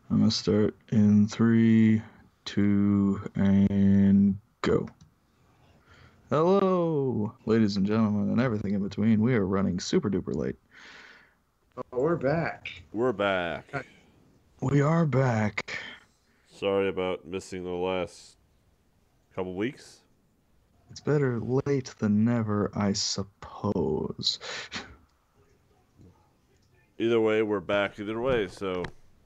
I'm gonna start in 3, 2, and go. Hello, ladies and gentlemen, and everything in between. We are running super duper late. Oh, we're back. We're back. We are back. Sorry about missing the last couple weeks. It's better late than never, I suppose. Either way, we're back either way, so.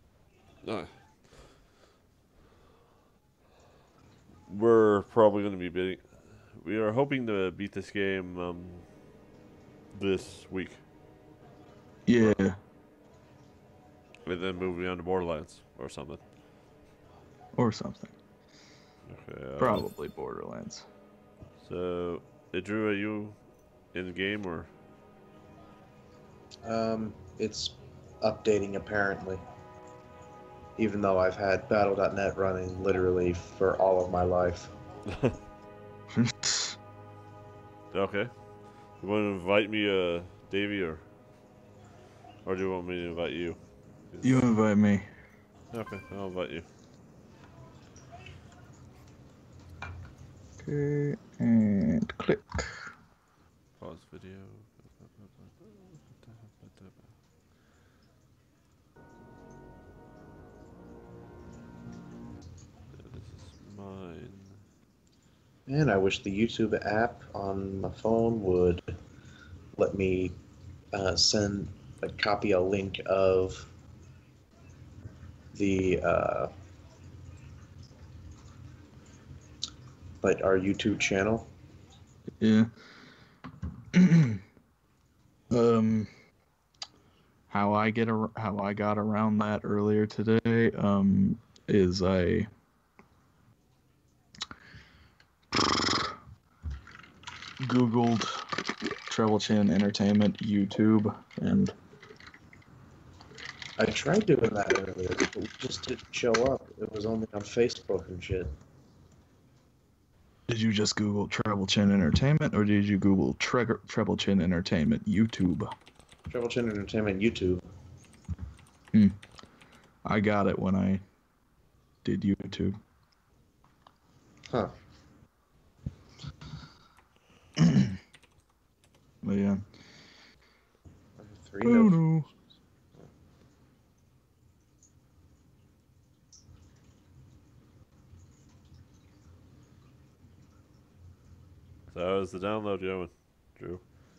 We're probably going to be beating. We are hoping to beat this game this week. Yeah. And then moving on to Borderlands or something. Or something. Okay. Probably Borderlands. So, Drew, are you in the game or? It's updating apparently. Even though I've had Battle.net running literally for all of my life. Okay. You want to invite me, Davey, or do you want me to invite you? You invite me. Okay, I'll invite you. Okay, and click. Pause video. This is mine. Man, I wish the YouTube app on my phone would let me copy a link of the our YouTube channel. Yeah. How I got around that earlier today is I Googled Treblechin Entertainment YouTube, and I tried doing that earlier, but it just didn't show up. It was only on Facebook and shit. did you just Google Treblechin Entertainment, or did you Google Treblechin Entertainment YouTube? Treblechin Entertainment YouTube. I got it when I did YouTube. Huh. But yeah. 3 notes. So how's the download going, Drew?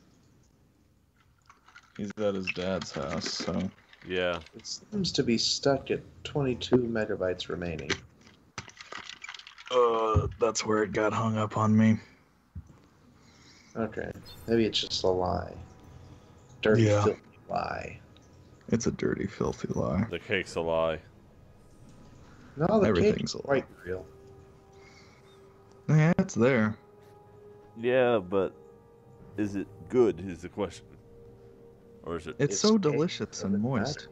He's at his dad's house, so. Yeah. It seems to be stuck at 22 megabytes remaining. That's where it got hung up on me. Okay. Maybe it's just a lie. Dirty, filthy lie. It's a dirty, filthy lie. The cake's a lie. No, the Everything's cake's quite real. Yeah, it's there. Yeah, but is it good is the question. Or is it... It's so delicious and moist.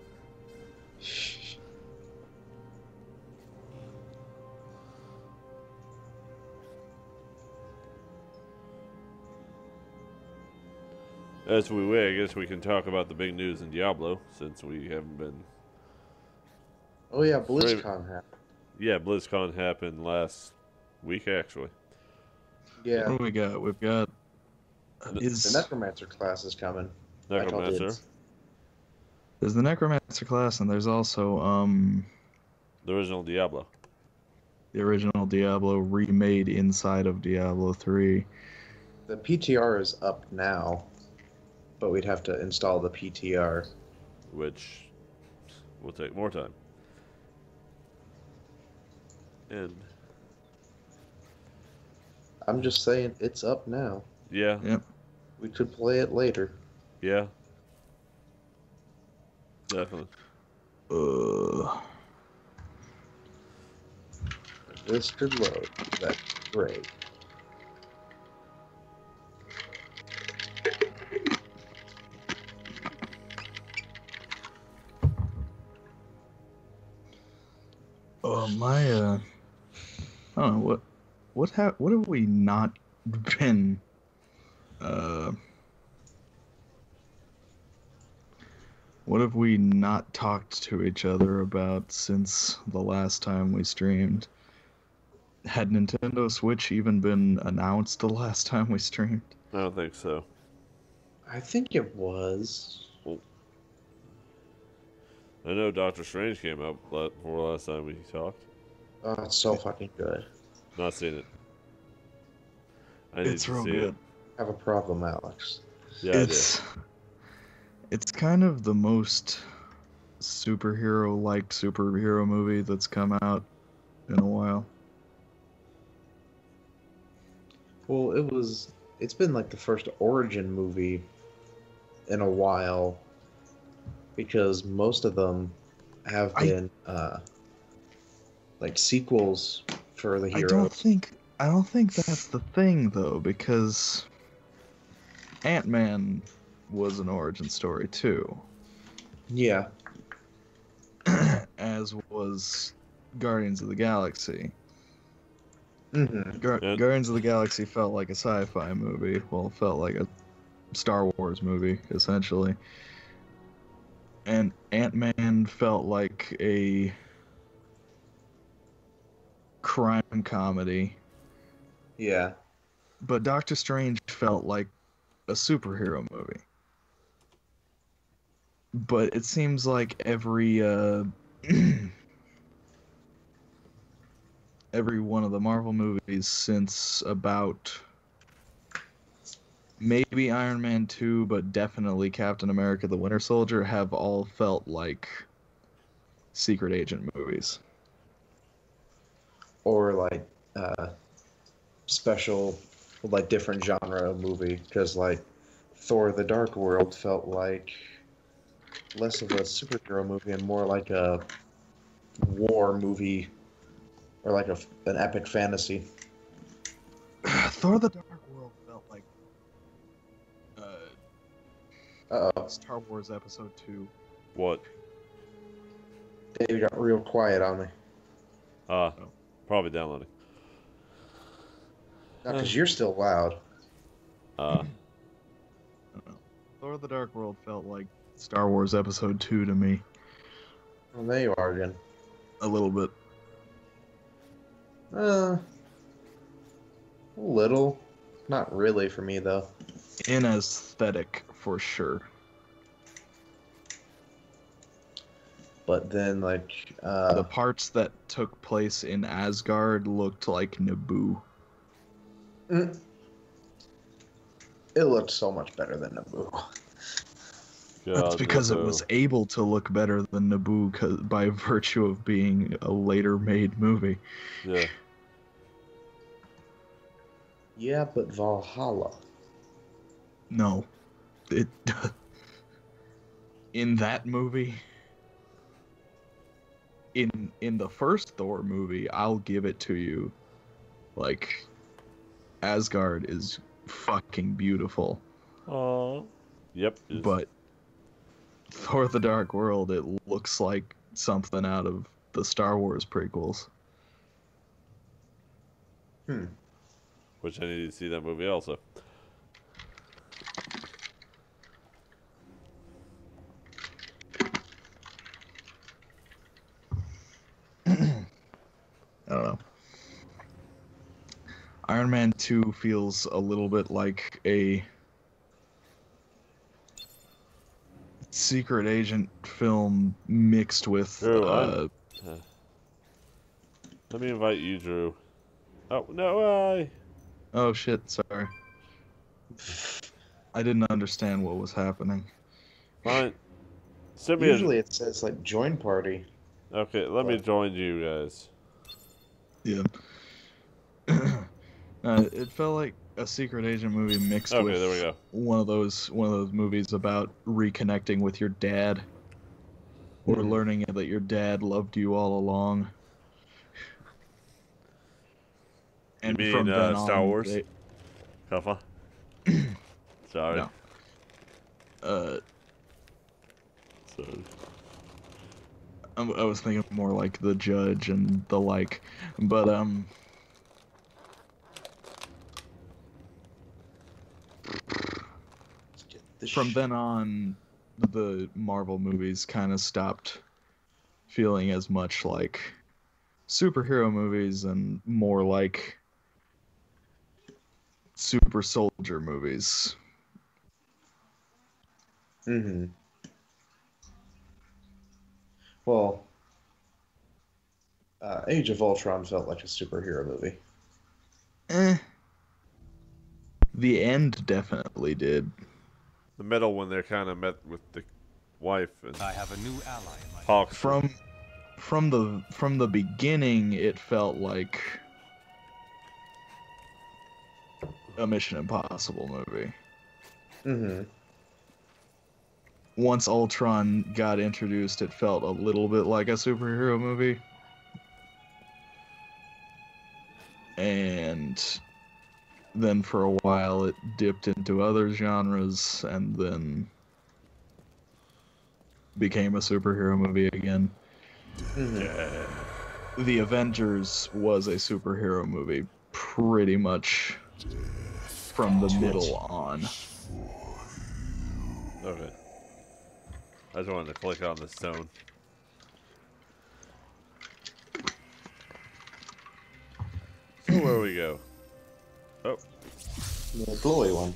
As we wait, I guess we can talk about the big news in Diablo, since we haven't been... Oh yeah, BlizzCon happened. Yeah, BlizzCon happened last week, actually. Yeah. What do we got? We've got... The Necromancer class is coming. Necromancer. There's the Necromancer class, and there's also, the original Diablo. The original Diablo remade inside of Diablo 3. The PTR is up now, but we'd have to install the PTR. Which will take more time. And... I'm just saying, it's up now. Yeah. Yep. We could play it later. Yeah. Definitely. This could load. That's great. I don't know, what have we not been, What have we not talked to each other about since the last time we streamed? Had Nintendo Switch even been announced the last time we streamed? I don't think so. I think it was. I know Doctor Strange came out before last time we talked. Oh, it's so fucking good. Not seen it. I need It's to real see good. it. Have a problem, Alex. Yeah, I It's kind of the most superhero-like superhero movie that's come out in a while. Well, it's been like the first origin movie in a while, because most of them have been like sequels for the I heroes. don't think that's the thing though, because Ant-Man was an origin story too. Yeah. As was Guardians of the Galaxy. Mm-hmm. Guardians of the Galaxy felt like a sci-fi movie. Well, it felt like a Star Wars movie, essentially. And Ant-Man felt like a crime comedy. Yeah. But Doctor Strange felt like a superhero movie. But it seems like every every one of the Marvel movies since about maybe Iron Man 2, but definitely Captain America the Winter Soldier have all felt like secret agent movies. Or like special, like different genre of movie, because like Thor: The Dark World felt like less of a superhero movie and more like a war movie, or like an epic fantasy. Thor the Dark World felt like Uh-oh. Star Wars Episode 2. What? Davey got real quiet on me. Probably downloading. Not because you're still loud. I don't know. Thor the Dark World felt like Star Wars Episode 2 to me. Well, there you are again. A little bit. A little. Not really for me, though. In aesthetic, for sure. But then, like... the parts that took place in Asgard looked like Naboo. It looked so much better than Naboo. That's because it was able to look better than Naboo by virtue of being a later made movie. Yeah. Yeah, but Valhalla. No. It in that movie, in the first Thor movie, I'll give it to you. Like, Asgard is fucking beautiful. Oh. Yep. But Thor the Dark World, it looks like something out of the Star Wars prequels. Which I need to see that movie also. I don't know. Iron Man 2 feels a little bit like a secret agent film mixed with Drew, let me invite you, Drew. Oh, no, oh shit, sorry. I didn't understand what was happening. Fine. Send me Usually it says, like, join party. Okay, let me join you guys. Yeah. It felt like a secret agent movie mixed with there we go. one of those movies about reconnecting with your dad, or learning that your dad loved you all along. And you mean from then Star on, Wars? Kaffa? Sorry. No. Sorry. I was thinking more like The Judge and the like, but from then on, the Marvel movies kind of stopped feeling as much like superhero movies and more like super soldier movies. Mm-hmm. Well, Age of Ultron felt like a superhero movie. The end definitely did. The middle when they kind of met with the wife and I have a new ally in my Hawk. From the beginning, it felt like a Mission Impossible movie. Mm-hmm. Once Ultron got introduced, it felt a little bit like a superhero movie. And then for a while it dipped into other genres and then became a superhero movie again. Mm-hmm. Yeah. The Avengers was a superhero movie pretty much from the middle on. Okay. I just wanted to click on the stone. So where we go? Oh. The glowy one.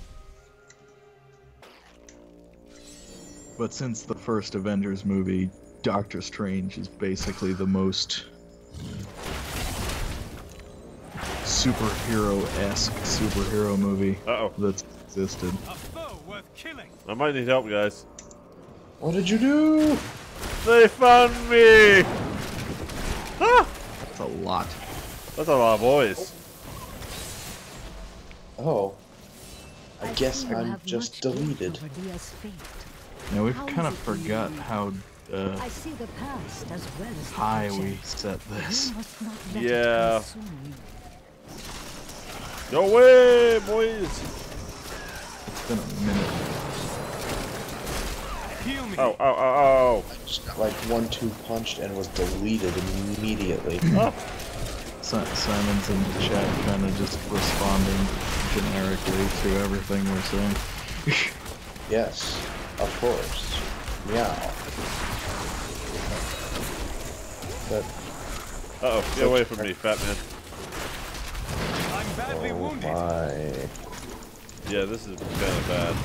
But since the first Avengers movie, Doctor Strange is basically the most superhero-esque superhero movie that's existed. A foe worth killing. I might need help, guys. What did you do? They found me! Ah! That's a lot. That's a lot of boys. Oh. I guess I'm just deleted. Now we've kind of forgot how I see the past as well as the high future. we set this. You must not let it Yeah. consume you. Go away, boys! It's been a minute. Heal me. Oh, oh, oh, I just got like 1-2 punched and was deleted immediately. oh. Simon's in the chat kind of just responding generically to everything we're saying. Yes, of course. Meow. But Uh-oh, get away from me, fat man. I'm badly oh wounded. my. Yeah, this is kind of bad.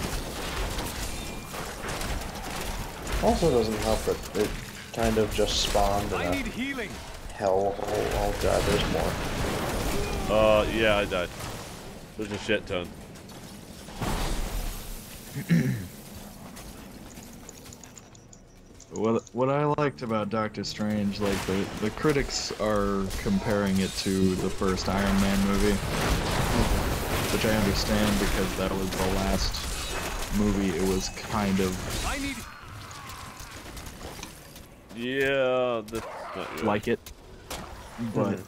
Also doesn't help that it kind of just spawned in I a need healing. hellhole. Oh god, there's more. Yeah, I died. There's a shit ton. What I liked about Doctor Strange, like the critics are comparing it to the first Iron Man movie, which I understand because that was the last movie. It was kind of I need. Yeah, that's not good. like it, but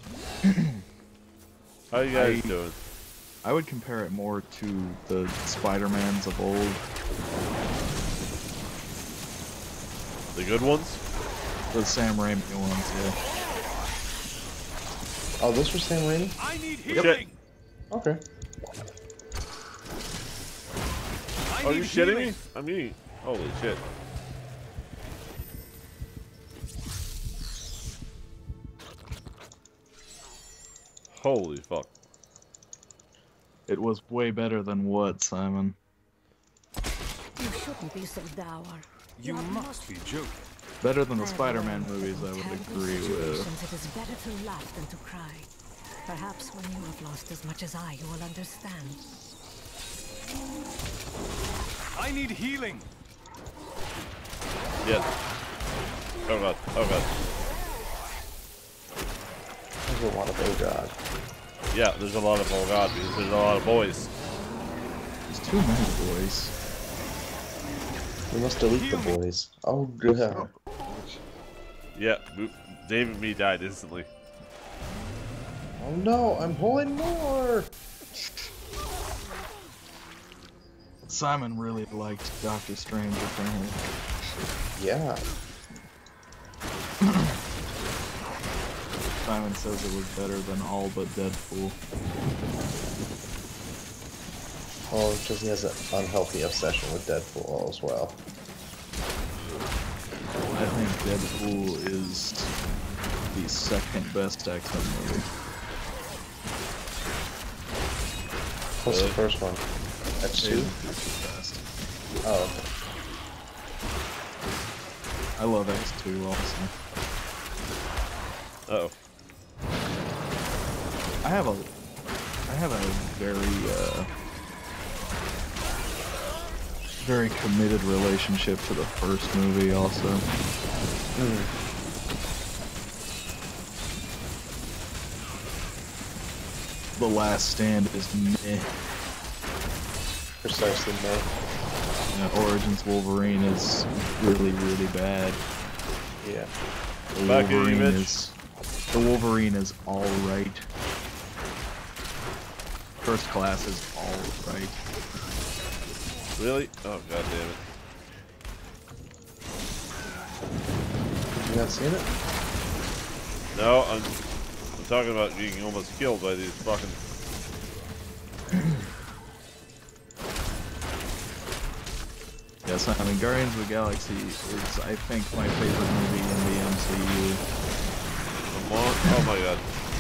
How you guys doing? I would compare it more to the Spider-Mans of old. The good ones? The Sam Raimi ones, yeah. Oh, this was Sam Raimi? I need Shit. healing. Okay. I Are need you shitting healing. me? I mean, holy shit. Holy fuck. It was way better than what, Simon? You shouldn't be so dour. You are must be joking. Better than the I have Spider-Man learned that movies, I in would terrible agree with. situations It is better to laugh than to cry. Perhaps when you have lost as much as I, you will understand. I need healing. Yes. Oh god, oh god. There's a lot of oh god. Yeah, there's a lot of oh god because there's a lot of boys. There's too many boys. We must delete the boys. Oh god. Yeah, Dave and me died instantly. Oh no, I'm pulling more! Simon really liked Doctor Strange, apparently. Yeah. Simon says it was better than all but Deadpool. Oh, because he has an unhealthy obsession with Deadpool as well. Deadpool is the second best X-Men movie. What's the first one? X2? Best. Oh, okay. I love X2 also. Uh-oh. I have a very committed relationship to the first movie also. The Last Stand is meh. Precisely me. Origins Wolverine is really, really bad. Yeah. The Back at you, Wolverine Mitch. Wolverine is alright. First Class is alright. Really? Oh, god damn it. You not seen it? No, I'm talking about being almost killed by these fucking... Yes, I mean, Guardians of the Galaxy is, I think, my favorite movie in the MCU. Oh my god.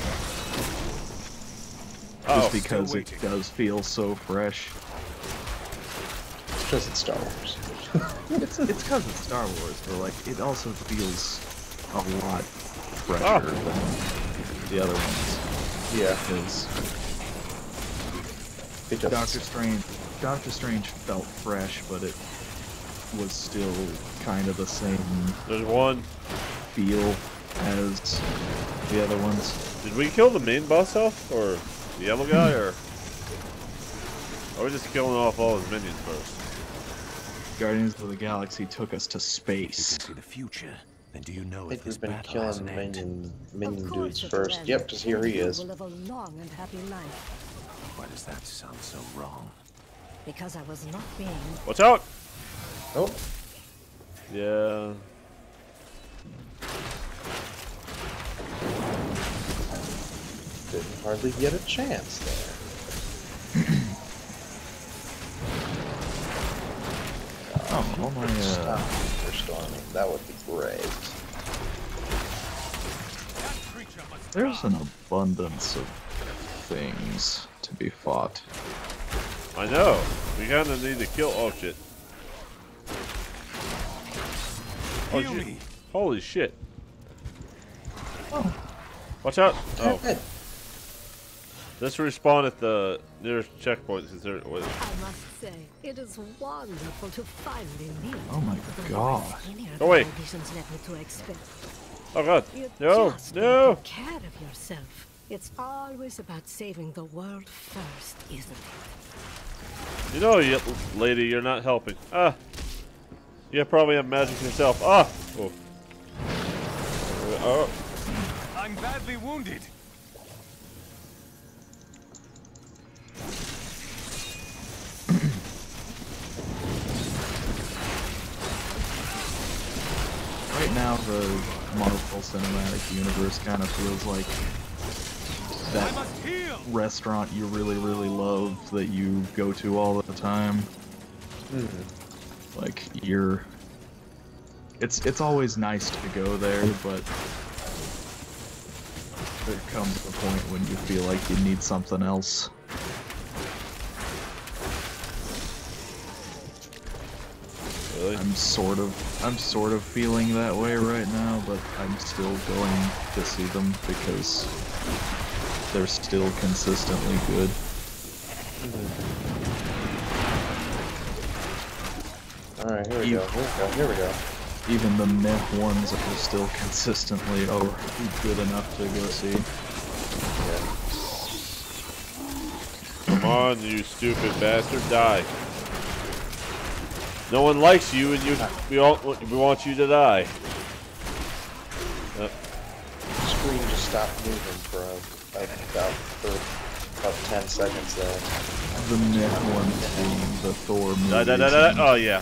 Just Oh, because it does feel so fresh. It's because it's Star Wars. It's because it's Star Wars, but like, it also feels a lot fresher Oh. than the other ones. Yeah. Because Doctor Strange felt fresh, but it was still kind of the same there's one. feel as the other ones. Did we kill the main boss elf? Or the yellow guy? Or are we just killing off all his minions first? Guardians of the Galaxy took us to You space. can see the future. Then do you know I if think this we've been battle has killing an end? minion Of dudes course it first. will Yep, end, because here and he you is. will live a long and happy life. Why does that sound so wrong? Because I was not being. Watch out! Oh, Yeah. didn't hardly get a chance there. Oh my, Stop storming. That would be great. That creature must there's die. an abundance of things to be fought. I know. We kinda need to kill. Oh shit. Oh, Heal shit. me. Holy shit. Oh. Watch out. Oh. Good. Let's respawn at the nearest checkpoint. Since there, wait. I must say, it is wonderful to finally meet. Oh my the god. more skinnier Oh, the wait. conditions led me to expect. Oh god. You No. just No. take care of yourself. It's always about saving the world first, isn't it? You know, you lady, you're not helping. Ah. You probably have magic yourself. Ah. Oh. Oh. I'm badly wounded. Right now, the Marvel Cinematic Universe kind of feels like I that must heal. restaurant you really, really love that you go to all the time. Like, it's always nice to go there, but there comes a point when you feel like you need something else. Really? I'm sort of feeling that way right now, but I'm still going to see them because they're still consistently good. Alright, here we go. Here we go. Even the meh ones are still consistently good enough to go see. Come on, you stupid bastard, die. No one likes you, and we want you to die. The screen just stopped moving for about 10 seconds there. The meh ones being the Thor movies. Oh yeah.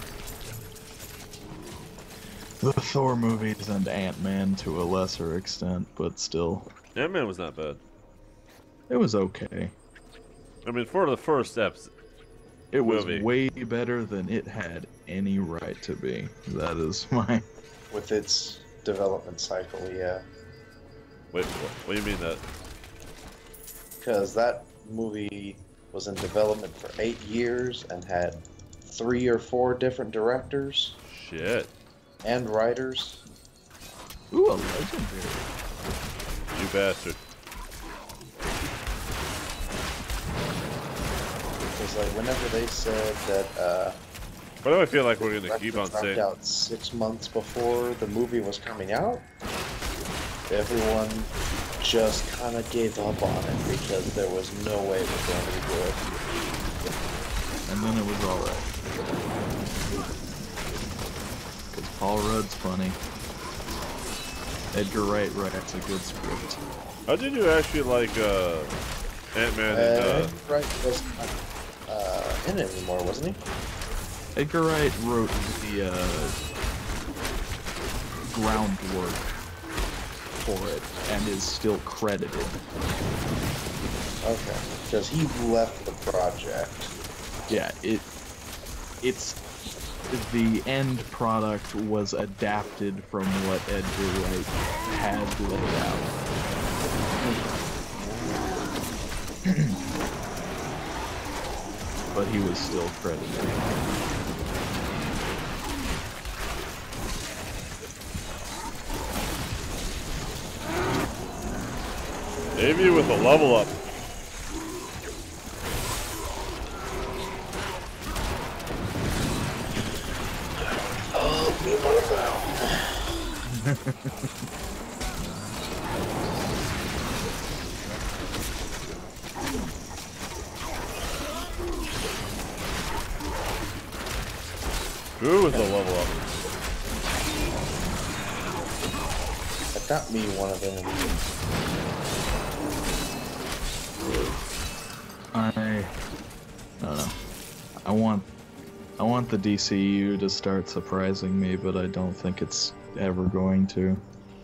The Thor movies and Ant-Man to a lesser extent, but still, Ant-Man was not bad. it was okay. I mean, for the first episode. It was Movie. way better than it had any right to be. That is my with its development cycle, yeah. Wait, what do you mean that? Because that movie was in development for 8 years and had 3 or 4 different directors Shit. and writers. Ooh, a legendary. You bastard. Because like whenever they said that Why do I feel like we're gonna keep on dropped saying? out 6 months before the movie was coming out, everyone just kind of gave up on it because there was no way it was going to be good. And then it was alright. Because Paul Rudd's funny. Edgar Wright writes a good script. How did you actually like Ant-Man and Wright wasn't in it anymore, wasn't he? Edgar Wright wrote the groundwork for it and is still credited. Okay, because he left the project. Yeah, it's the end product was adapted from what Edgar Wright had laid out. But he was still credited. Davey with a level up. Drew with a level up. I got me one of them. I don't know. I want the DCU to start surprising me, but I don't think it's ever going to.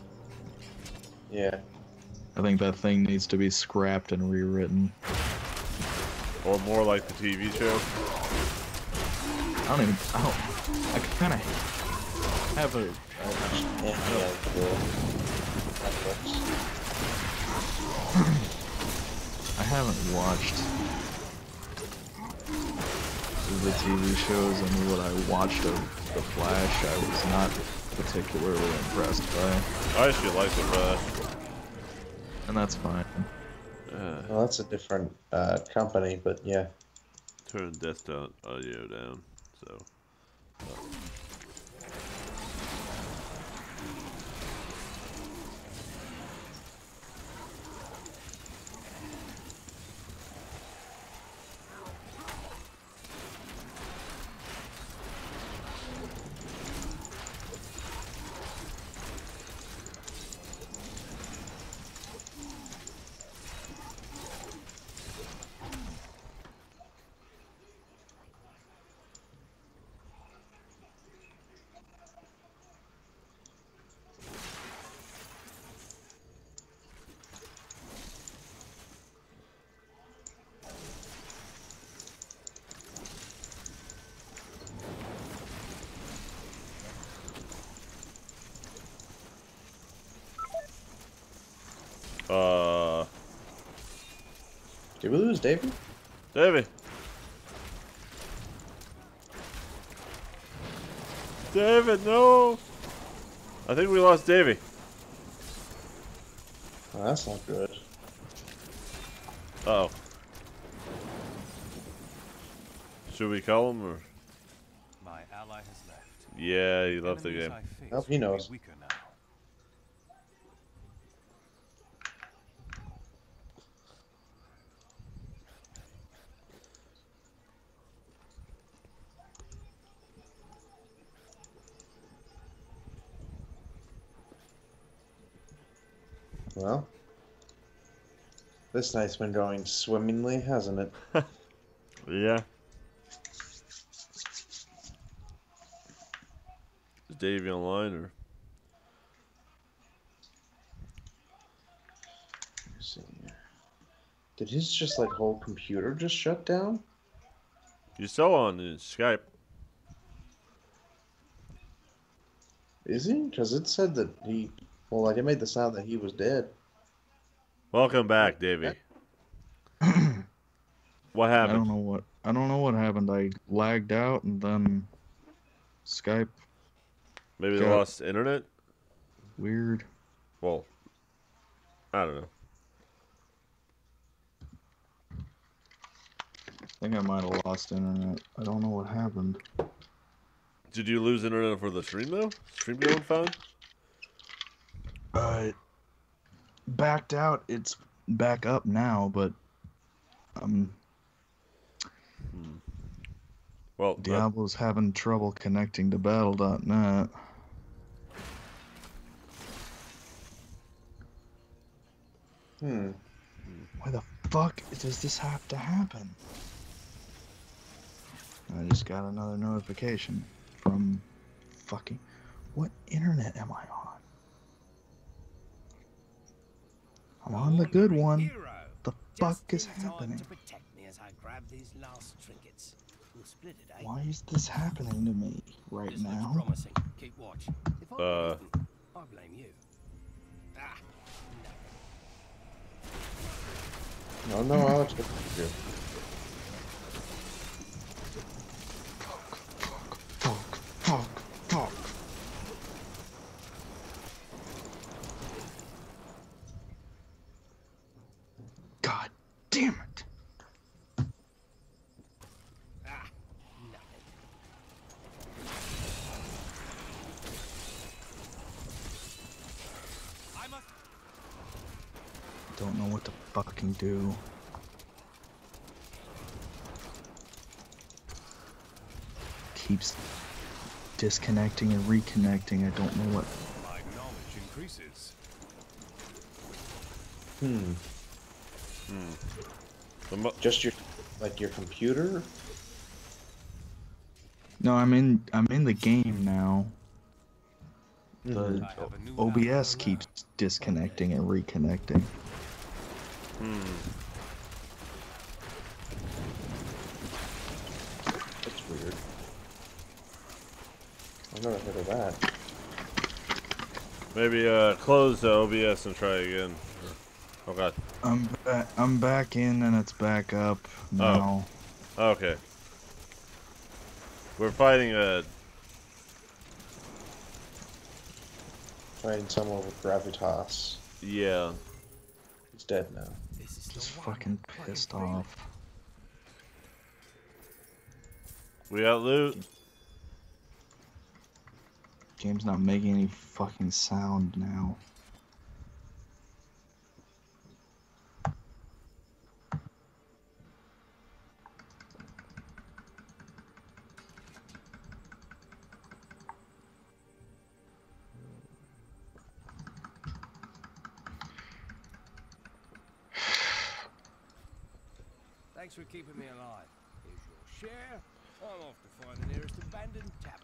Yeah. I think that thing needs to be scrapped and rewritten. Or more like the TV show. I kind of have a... Yeah, Netflix. I haven't watched the TV shows, and what I watched of The Flash, I was not particularly impressed by. I actually like the Flash. And that's fine. Well, that's a different company, but yeah. Turn desktop audio down, so. Did we lose Davey? Davey. David, no. I think we lost Davey. Oh, that's not good. Uh oh. Should we call him or? My ally has left. Yeah, he left the Enemies game. I face Nope, he will be knows. weaker now. Well, this night's been going swimmingly, hasn't it? Yeah. Is Davey online or? Let's see. Did his just like whole computer just shut down? You're still on Skype. Is he? Because it said that he. Well, like it made the sound that he was dead. Welcome back, Davey. What I happened? don't know what happened. I lagged out and then Skype Maybe they got lost internet? weird. Well, I don't know. I think I might have lost internet. I don't know what happened. Did you lose internet for the stream, though? Stream going fine? Backed out. It's back up now, but Well, Diablo's having trouble connecting to battle.net. Why the fuck does this have to happen? I just got another notification from fucking... What internet am I on? I'm on the good one. The fuck is happening? Why is this happening to me right now? Keep watch. If I I blame you. No, no, Alex, what did you do? Fuck. God damn it. Don't know what to fucking do. Keeps disconnecting and reconnecting. I don't know what. My knowledge increases. Just your, like your computer? No, I'm in the game now. The I have a new OBS keeps disconnecting and reconnecting. That's weird. I've never heard of that. maybe close the OBS and try again. Oh god. I'm back in and it's back up now. Okay. We're fighting a... Fighting someone with gravitas. Yeah. He's dead now. Just fucking pissed off. We got loot. Game's not making any fucking sound now. Thanks for keeping me alive. Here's your share. I'm off to find the nearest abandoned tavern.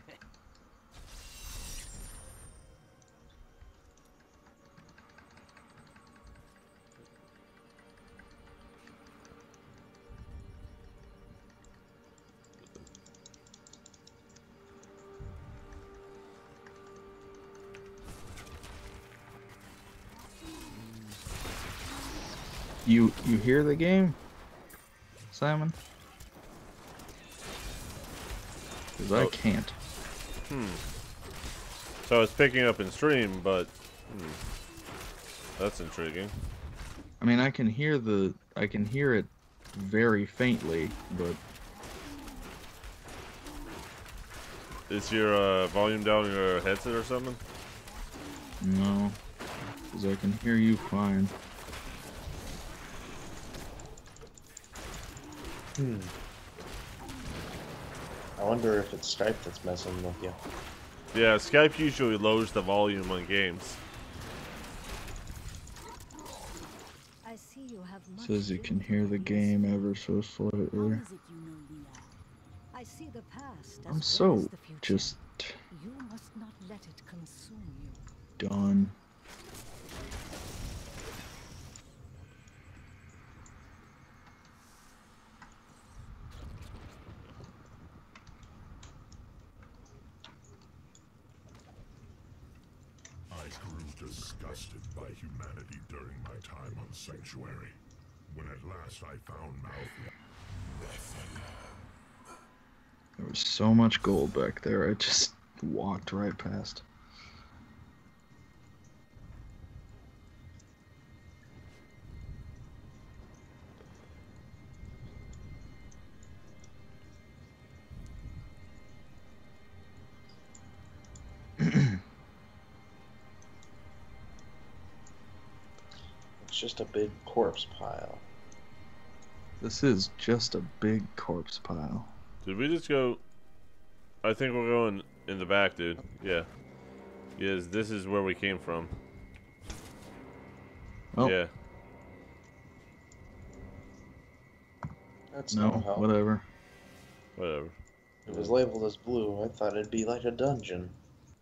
You hear the game, Simon? Because I can't. So it's picking up in stream, but... That's intriguing. I mean, I can hear it very faintly, but Is your volume down in your headset or something? no, because I can hear you fine. I wonder if it's Skype that's messing with you. Yeah, Skype usually lowers the volume on games. I see you have much Says you faith can hear in the us. game ever so How slightly. is it you know Leah? I see the past as I'm well so as the future. just You must not let it consume you. done. disgusted by humanity during my time on Sanctuary. When at last I found Mouth. There was so much gold back there, I just walked right past. It's just a big corpse pile. This is just a big corpse pile. Did we just go? I think we're going in the back, dude. Yeah. Yes, this is where we came from. Oh. Yeah. That's no No, help. whatever. Whatever. It was labeled as blue. I thought it'd be like a dungeon.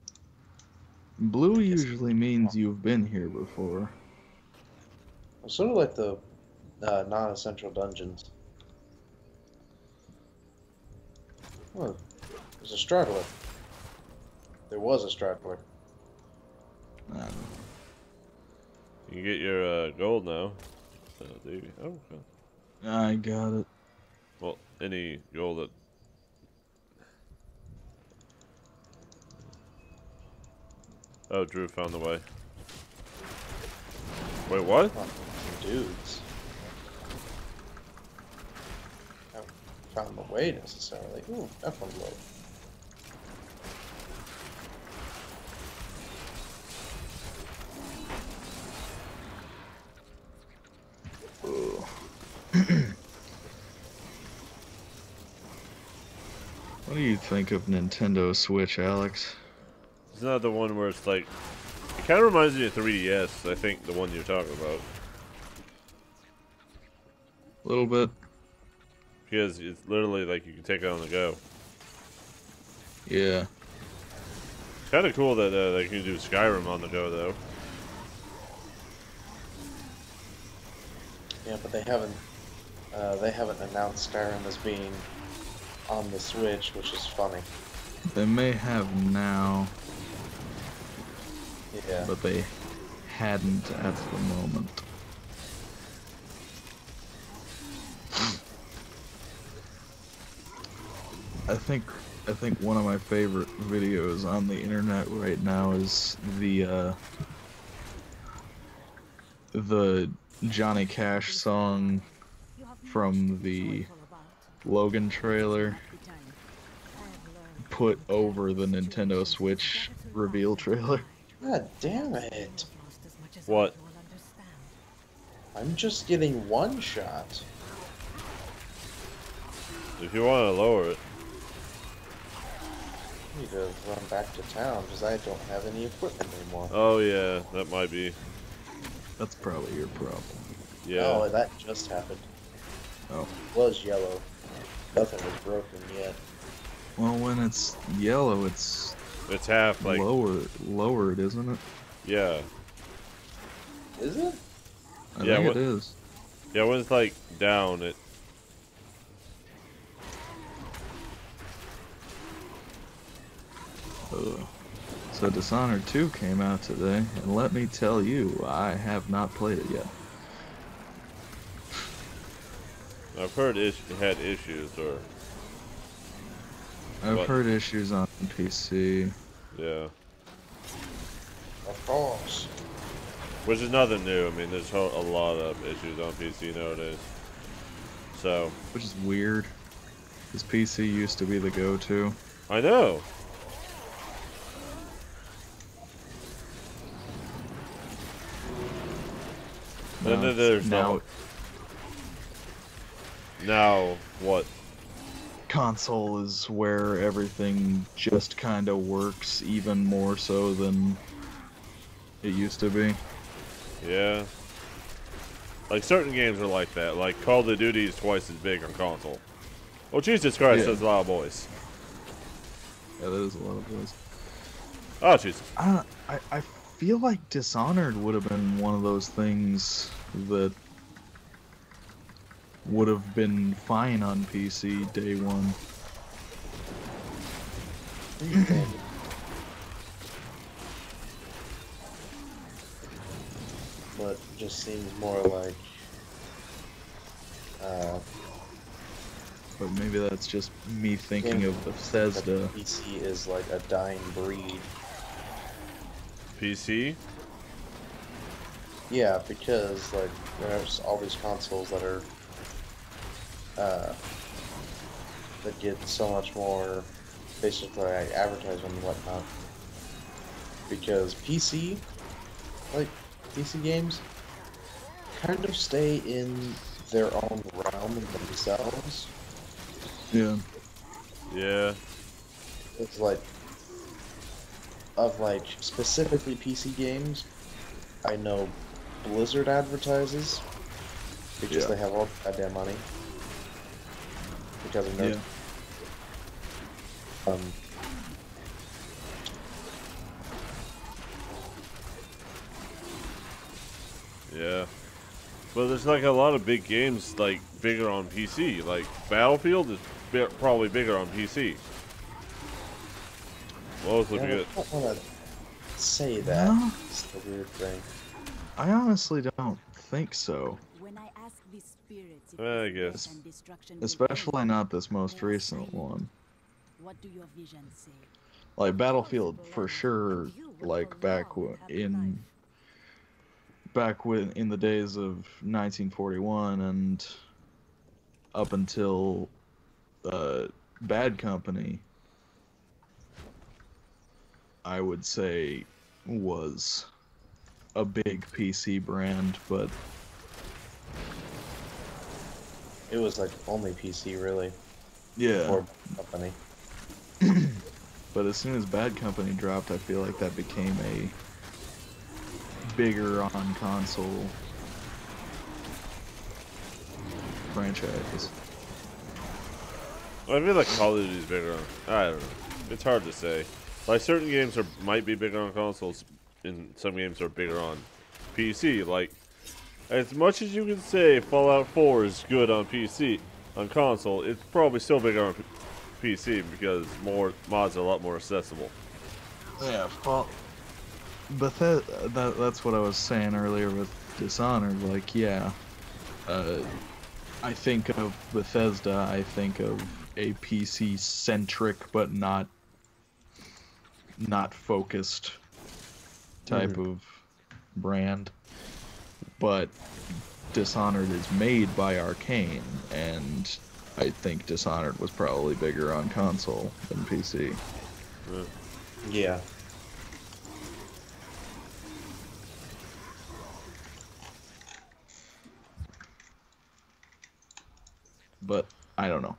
Blue usually means you've been here before. Sort of like the non-essential dungeons. Oh, there's a straggler. There was a straggler. I don't know. You can get your gold now. Davey. Oh, okay. I got it. Well, any gold that. Oh, Drew found the way. Wait, what? Dudes. I haven't found the way necessarily. Ooh, that one's low. What do you think of Nintendo Switch, Alex? It's not the one where it's like. It kind of reminds me of 3DS, I think, the one you're talking about. A little bit. Because it's literally like you can take it on the go. Yeah. Kind of cool that they can do Skyrim on the go, though. Yeah, but they haven't announced Skyrim as being on the Switch, which is funny. They may have now, Yeah. but they hadn't at the moment. I think one of my favorite videos on the internet right now is the Johnny Cash song from the Logan trailer put over the Nintendo Switch reveal trailer. God damn it. What? I'm just getting one shot. If you want to lower it. I need to run back to town because I don't have any equipment anymore. Oh, yeah, that might be. That's probably your problem. Yeah. Oh, that just happened. Oh. It was yellow. Nothing was broken yet. Well, when it's yellow, it's half, like. lowered, isn't it? Yeah. Is it? I Yeah, think what- it is. Yeah, when it's, like, down, it. Ugh. So Dishonored 2 came out today, and let me tell you, I have not played it yet. I've heard it had issues, or. I've What? heard issues on PC. Yeah. Of course. Which is nothing new. I mean, there's a lot of issues on PC nowadays. So. Which is weird, because PC used to be the go-to. I know. And then there's now Now, what? console is where everything just kind of works even more so than it used to be. Yeah. Like, certain games are like that. Like, Call of Duty is twice as big on console. Oh, Jesus Christ, Yeah. that's a lot of boys. Yeah, that is a lot of voice. Oh, Jesus. I feel like Dishonored would have been one of those things that would have been fine on PC day one. but just seems more like But maybe that's just me thinking Yeah. of Bethesda. PC is like a dying breed. PC? Yeah, because like there's all these consoles that are that get so much more basically like advertisement and whatnot. Because PC games kind of stay in their own realm themselves. Yeah. Yeah. It's like of like specifically PC games, I know Blizzard advertises because Yeah. they have all the goddamn money. Because of their Yeah. Yeah. But there's like a lot of big games like bigger on PC. Like Battlefield is probably bigger on PC. Most would yeah, be I good. don't want to say that. No. It's the weird thing. I honestly don't think so. When I ask the spirits if I this guess. death and destruction will Especially end, not this most they are recent silent. one. What do your visions say? Like Battlefield for sure, like back in the days of 1941 and up until Bad Company, I would say was a big PC brand, but It was like only PC really. yeah. Or company. But as soon as Bad Company dropped, I feel like that became a bigger on console franchise. I feel like Call of Duty is bigger on. I don't know. It's hard to say. Like certain games might be bigger on consoles, and some games are bigger on PC. Like as much as you can say Fallout 4 is good on PC, on console, it's probably still bigger on PC because more mods are a lot more accessible. Yeah, well, that's what I was saying earlier with Dishonored. Like, yeah, I think of Bethesda, I think of a PC-centric but not focused type of brand. But Dishonored is made by Arcane, and I think Dishonored was probably bigger on console than PC. Yeah. But I don't know.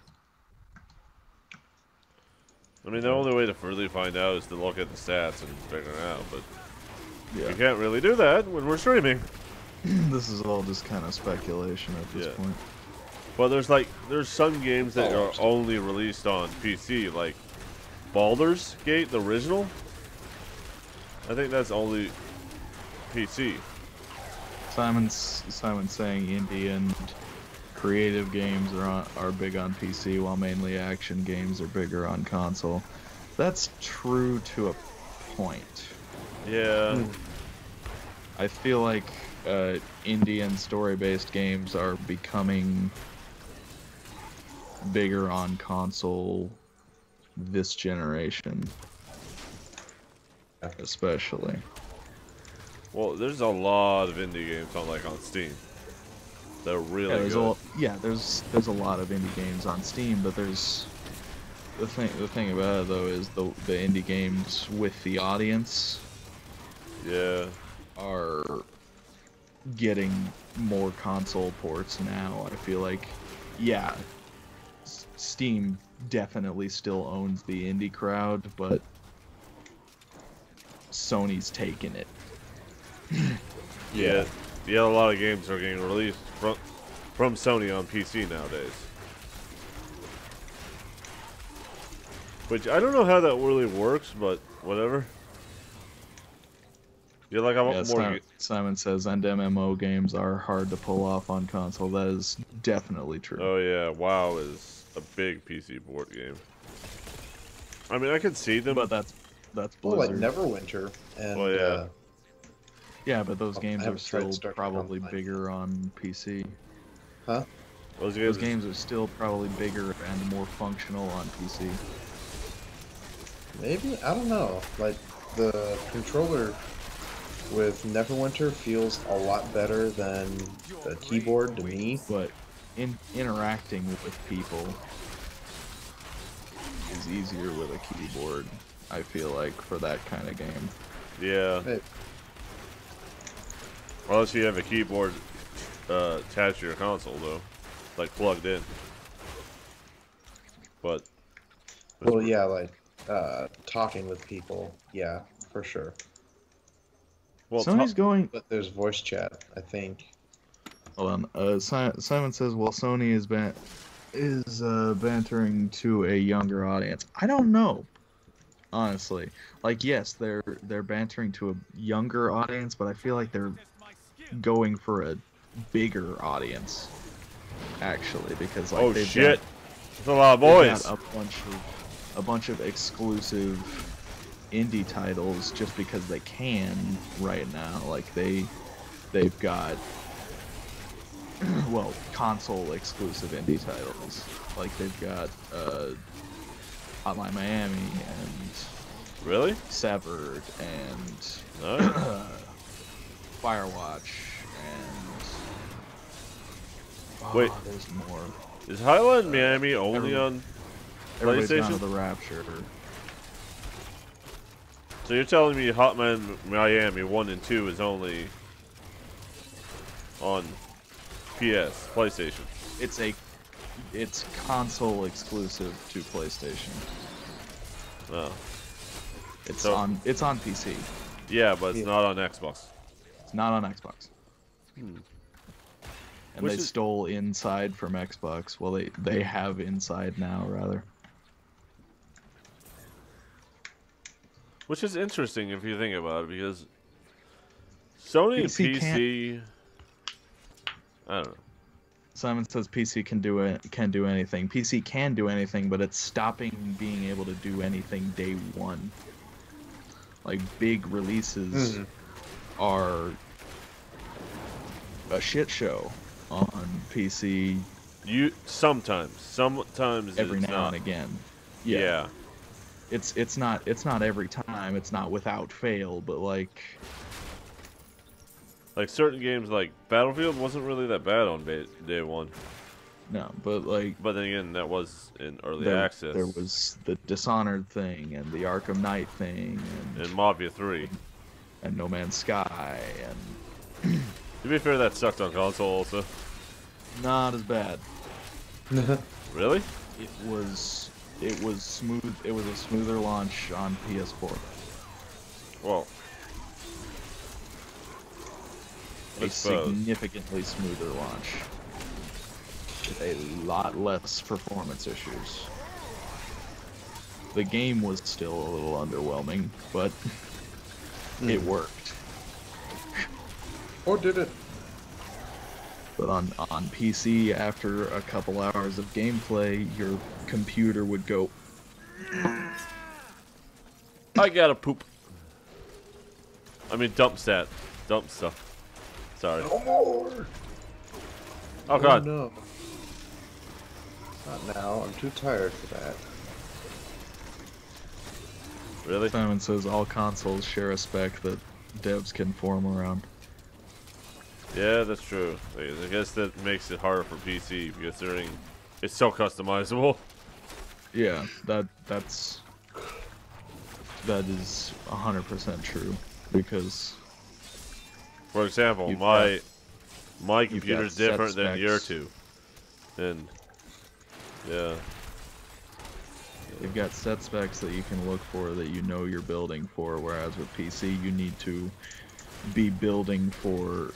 I mean, the only way to really find out is to look at the stats and figure it out, but Yeah, you can't really do that when we're streaming. this is all just kind of speculation at this point. Well, there's some games that are only released on PC, like Baldur's Gate, the original. I think that's only PC. Simon's saying indie and creative games are big on PC, while mainly action games are bigger on console. That's true to a point. Yeah. I feel like indie and story-based games are becoming bigger on console this generation, especially. Well, there's a lot of indie games on Steam. They're really good. There's a lot of indie games on Steam, but there's the thing about it though is the indie games with the audience are getting more console ports now. I feel like, yeah, Steam definitely still owns the indie crowd, but Sony's taken it. Yeah, a lot of games are getting released from Sony on PC nowadays. Which I don't know how that really works, but whatever. Yeah, like Simon says, and MMO games are hard to pull off on console. That is definitely true. Oh yeah, WoW is a big PC board game. I mean, I could see them, But that's Well, like Blizzard. Neverwinter and Yeah, but those games have are a side still start probably online. bigger on PC. Huh? Those games are still probably bigger and more functional on PC. Maybe? I don't know. Like, the controller with Neverwinter feels a lot better than the keyboard to me. But interacting with people is easier with a keyboard, I feel like, for that kind of game. Yeah. Unless you have a keyboard attached to your console, though. Like, plugged in. But... Well, yeah, like, talking with people. Yeah, for sure. Well, Sony's going... But there's voice chat, I think. Hold on. Simon says, well, Sony is bantering to a younger audience. I don't know, honestly. Like, yes, they're bantering to a younger audience, but I feel like they're going for a bigger audience, actually, because like oh shit, that's a lot of boys. Got a bunch of exclusive indie titles just because they can right now. Like they've got well, console exclusive indie titles. Like they've got Hotline Miami and really Severed and Firewatch and wait, there's more. Is Hotline Miami only on Everybody's gone PlayStation? to the Rapture. So you're telling me Hotline Miami 1 and 2 is only on PS, PlayStation? It's console exclusive to PlayStation. Oh. It's on PC. Yeah, but it's not on Xbox. It's not on Xbox. And Which they is... stole Inside from Xbox. Well, they have Inside now, rather. Which is interesting if you think about it, because Sony and PC, I don't know. Simon says PC can do anything. PC can do anything, but it's stopping being able to do anything day one. Like big releases are a shit show on PC. Sometimes every it's now not. and again. Yeah. It's not every time. It's not without fail, but like certain games like Battlefield wasn't really that bad on day one. no, but like. But then again, that was in early access. There was the Dishonored thing and the Arkham Knight thing and Mafia 3 and No Man's Sky and. To be fair, that sucked on console also. Not as bad. Really? It was smooth. It was a smoother launch on PS4. Well, A significantly smoother launch. With a lot less performance issues. The game was still a little underwhelming, but it worked. Or did it? But on PC, after a couple hours of gameplay, your computer would go. I gotta poop. I mean, dump stuff. Sorry. No more. Oh god. No. Not now. I'm too tired for that. Really? Simon says all consoles share a spec that devs can form around. Yeah, that's true. I guess that makes it harder for PC considering it's so customizable. Yeah, that is 100% true because. For example, my computer's different than your two, and yeah. You've got set specs that you can look for that you know you're building for, whereas with PC you need to be building to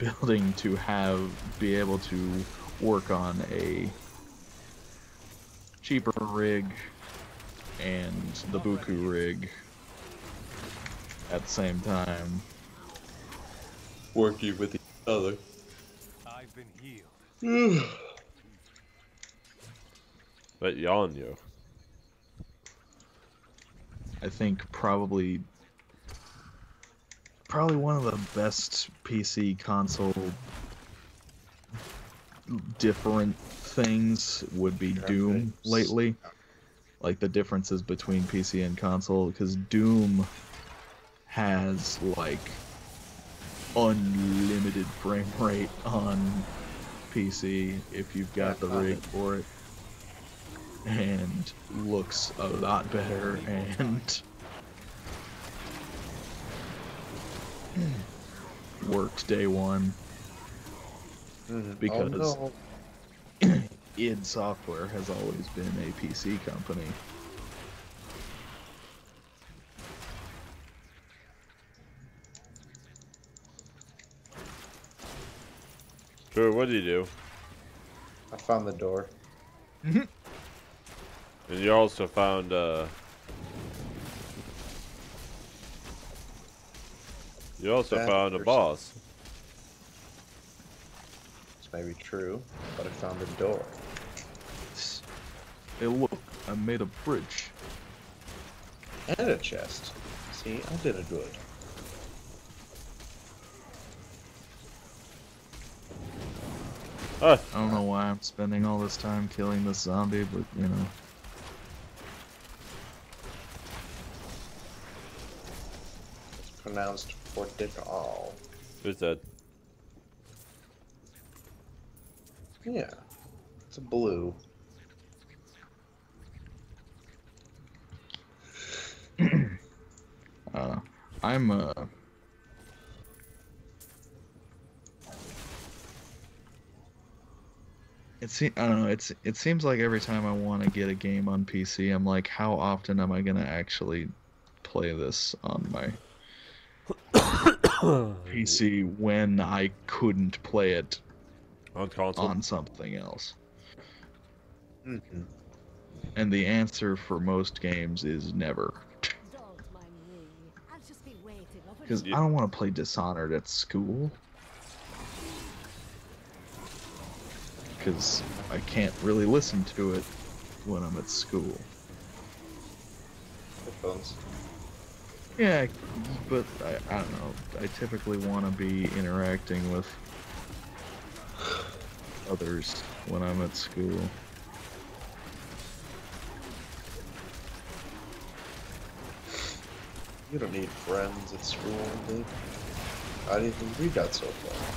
be able to work on a cheaper rig and the Buku rig at the same time. Working with each other. I've been healed. But yawn yo. I think probably probably one of the best PC console different things would be Doom lately. Like the differences between PC and console, because Doom has like unlimited frame rate on PC if you've got the rig for it, and looks a lot better and worked day one because id Software has always been a PC company. Sure, what do you do? I found the door. And you also found, you also found a boss. This may be true, but I found a door. Hey look, I made a bridge. And a chest. See, I did it good. Ah, I don't know why I'm spending all this time killing this zombie, but you know. It's pronounced Portugal. who's that? Yeah. It's a blue. I'm I don't know, it seems like every time I want to get a game on PC, I'm like, how often am I gonna actually play this on my PC when I couldn't play it On console? on something else? Mm-hmm. And the answer for most games is never. Don't mind me. I'll just be waiting over Because Yeah. I don't want to play Dishonored at school. Because I can't really listen to it when I'm at school. Headphones. Yeah, but I don't know. I typically want to be interacting with others when I'm at school. You don't need friends at school, dude. How do you think we got so far?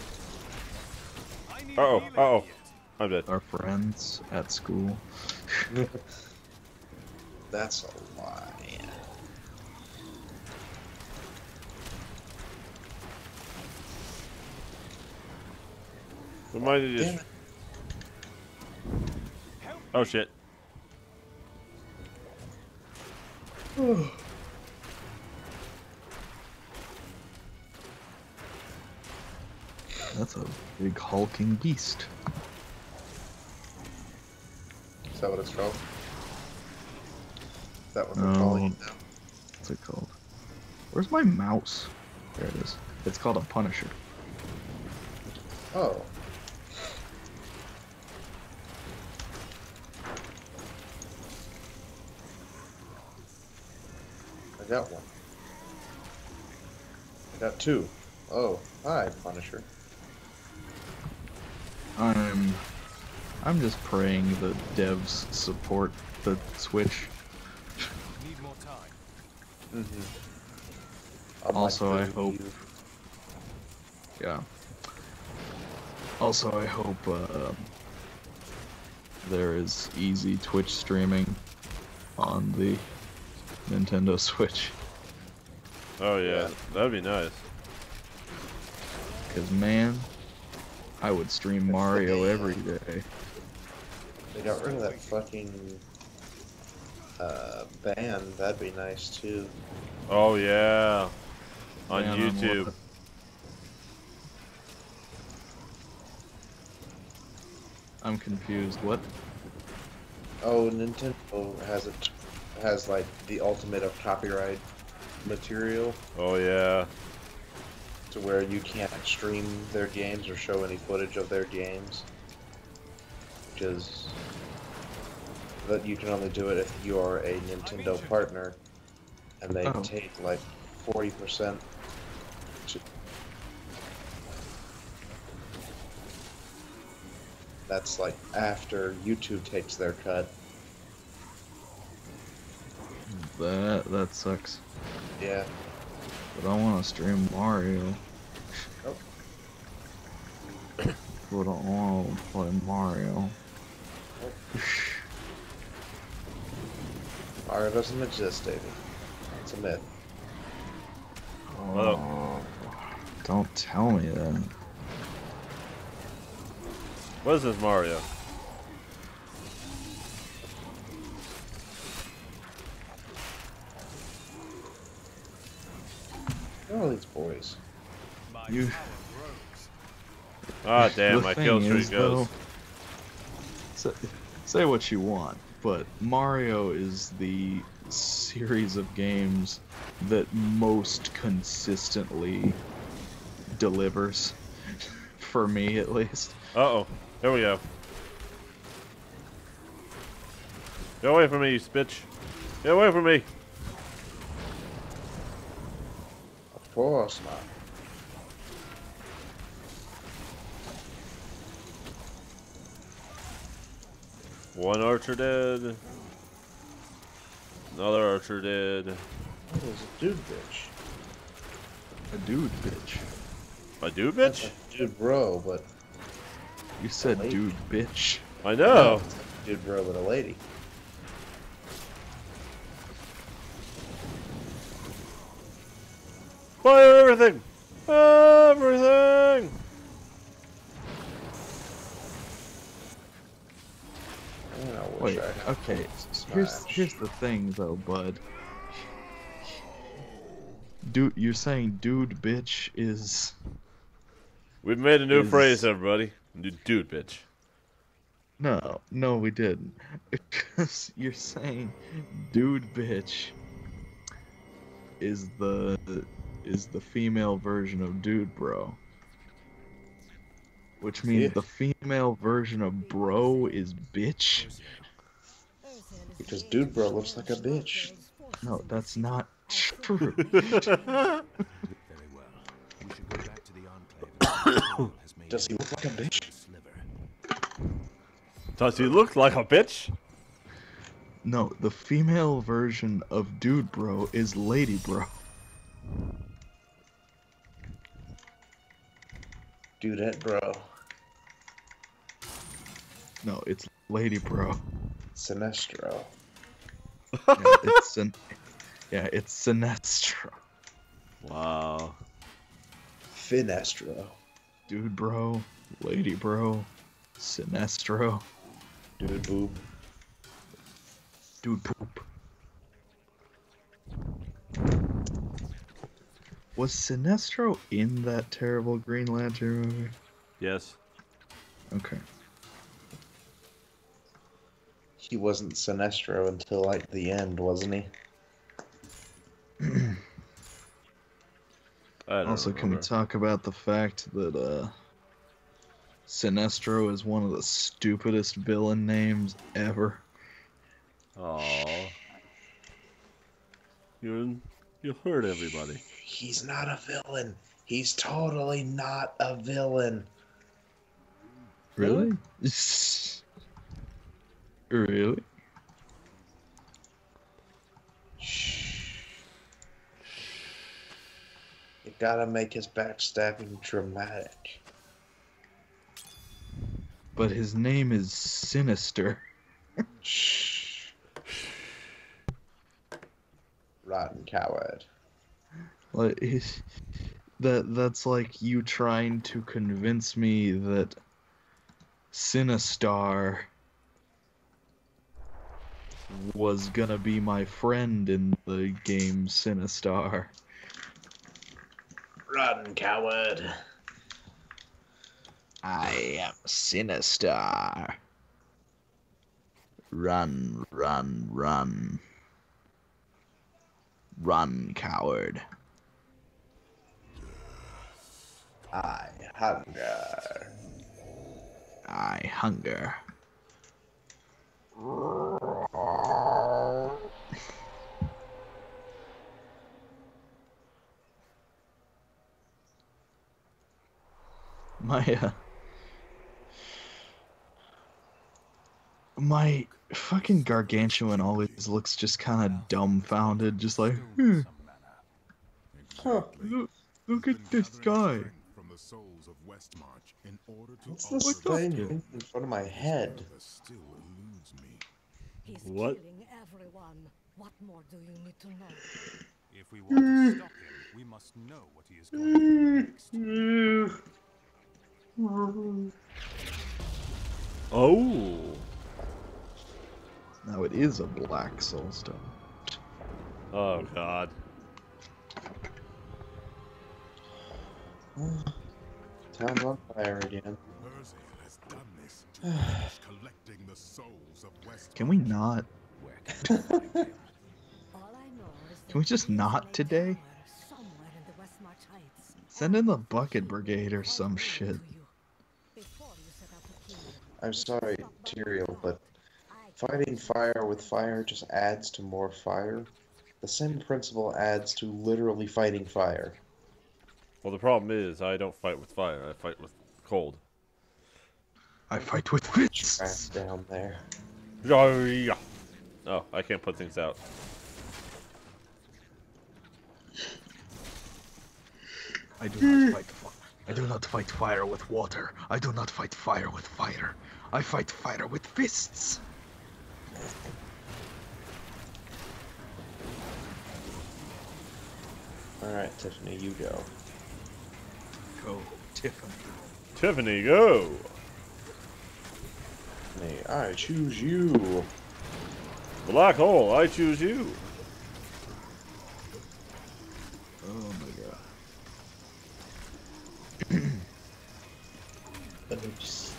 Uh-oh, uh-oh. I'm dead. Our friends at school. That's a lie. We might have Damn just... it. Oh, shit. That's a big hulking beast. Is that what it's called? Is that what they're No. calling it now? What's it called? Where's my mouse? There it is. It's called a Punisher. Oh. I got one. I got two. Oh, hi, Punisher. I'm just praying that devs support the Switch. Need more time. Mm-hmm. Also, I hope. Yeah. Also, I hope there is easy Twitch streaming on the Nintendo Switch. Oh, yeah. That'd be nice. Because, man, I would stream Mario every day. They got rid of that fucking ban. That'd be nice too. Oh, yeah. On Man, YouTube. I'm confused. What? Oh, Nintendo has like the ultimate of copyright material Oh, yeah. to where you can't stream their games or show any footage of their games. Which is that you can only do it if you are a Nintendo partner, and they Oh. take like 40% That's like after YouTube takes their cut. That sucks. Yeah. But I want to stream Mario. Oh. But I want to play Mario. Mario doesn't exist, Davey. It's a myth. Oh. Don't tell me that. What is this Mario? Who are all these boys? You. Ah, damn, The my thing kill streak is, goes. though, say what you want, but Mario is the series of games that most consistently delivers, for me at least. Uh-oh. Here we go. Get away from me, you bitch. Get away from me. Of course not. One archer dead. Another archer dead. Oh, there's a dude bitch. A dude bitch. A dude That's bitch? like dude bro, but You said lady. dude bitch. I know. it's like dude bro, but a lady. Fire everything! Everything! Man, I wish Wait, I had okay. Smash. Here's the thing though, bud. Dude, you're saying dude bitch is We've made a new Is- phrase, everybody. Dude bitch. no, we didn't. Because you're saying dude bitch is the female version of dude bro. Which means Yeah. the female version of bro is bitch? Because dude bro looks like a bitch. No, that's not true. Very well. We should go back to the Enclave. Does he look like a bitch? Does he look like a bitch? No, the female version of dude bro is lady bro. Dudette bro. No, it's lady bro. Sinestro. It's Sinestro. Wow. Finestro. Dude bro, lady bro, Sinestro, Dude boob. dude poop. Was Sinestro in that terrible Green Lantern movie? Yes. Okay. He wasn't Sinestro until like the end, wasn't he? I don't Also, can we remember. talk about the fact that Sinestro is one of the stupidest villain names ever? Aww. You hurt everybody. He's not a villain. He's totally not a villain. Really? Really? Shh. You gotta make his backstabbing dramatic. But his name is Sinister. Shh. Rotten coward. Like that's like you trying to convince me that Sinistar was gonna be my friend in the game Sinistar. Rotten coward. I am Sinistar. Run, run, run. Run, coward. I hunger. I hunger. My fucking gargantuan always looks just kind of dumbfounded, just like, Huh. look at this guy. From the souls of WestMarch in order to What's this What the- thing in front of my head? still eludes me. He's What? killing everyone. What more do you need to know? If we want to stop him, we must know what he is going to do next. Oh. Now it is a black soulstone. Oh God. Town's on fire again. Urziel has done this to finish collecting the souls of WestMarch. Can we not? All I know is Can we just not today? somewhere in the WestMarch Heights. Send in the bucket brigade or some shit. Before you set out to kill him, I'm sorry, Tyrael, but fighting fire with fire just adds to more fire. The same principle adds to literally fighting fire. Well, the problem is I don't fight with fire. I fight with cold. I fight with fists. Trash down there. Oh, I can't put things out. I do not fight fire. I do not fight fire with water. I do not fight fire with fire. I fight fire with fists. Alright, Tiffany, you go. Go, Tiffany. Tiffany, go! May I choose you. Black hole, I choose you. Oh my god. Let me just...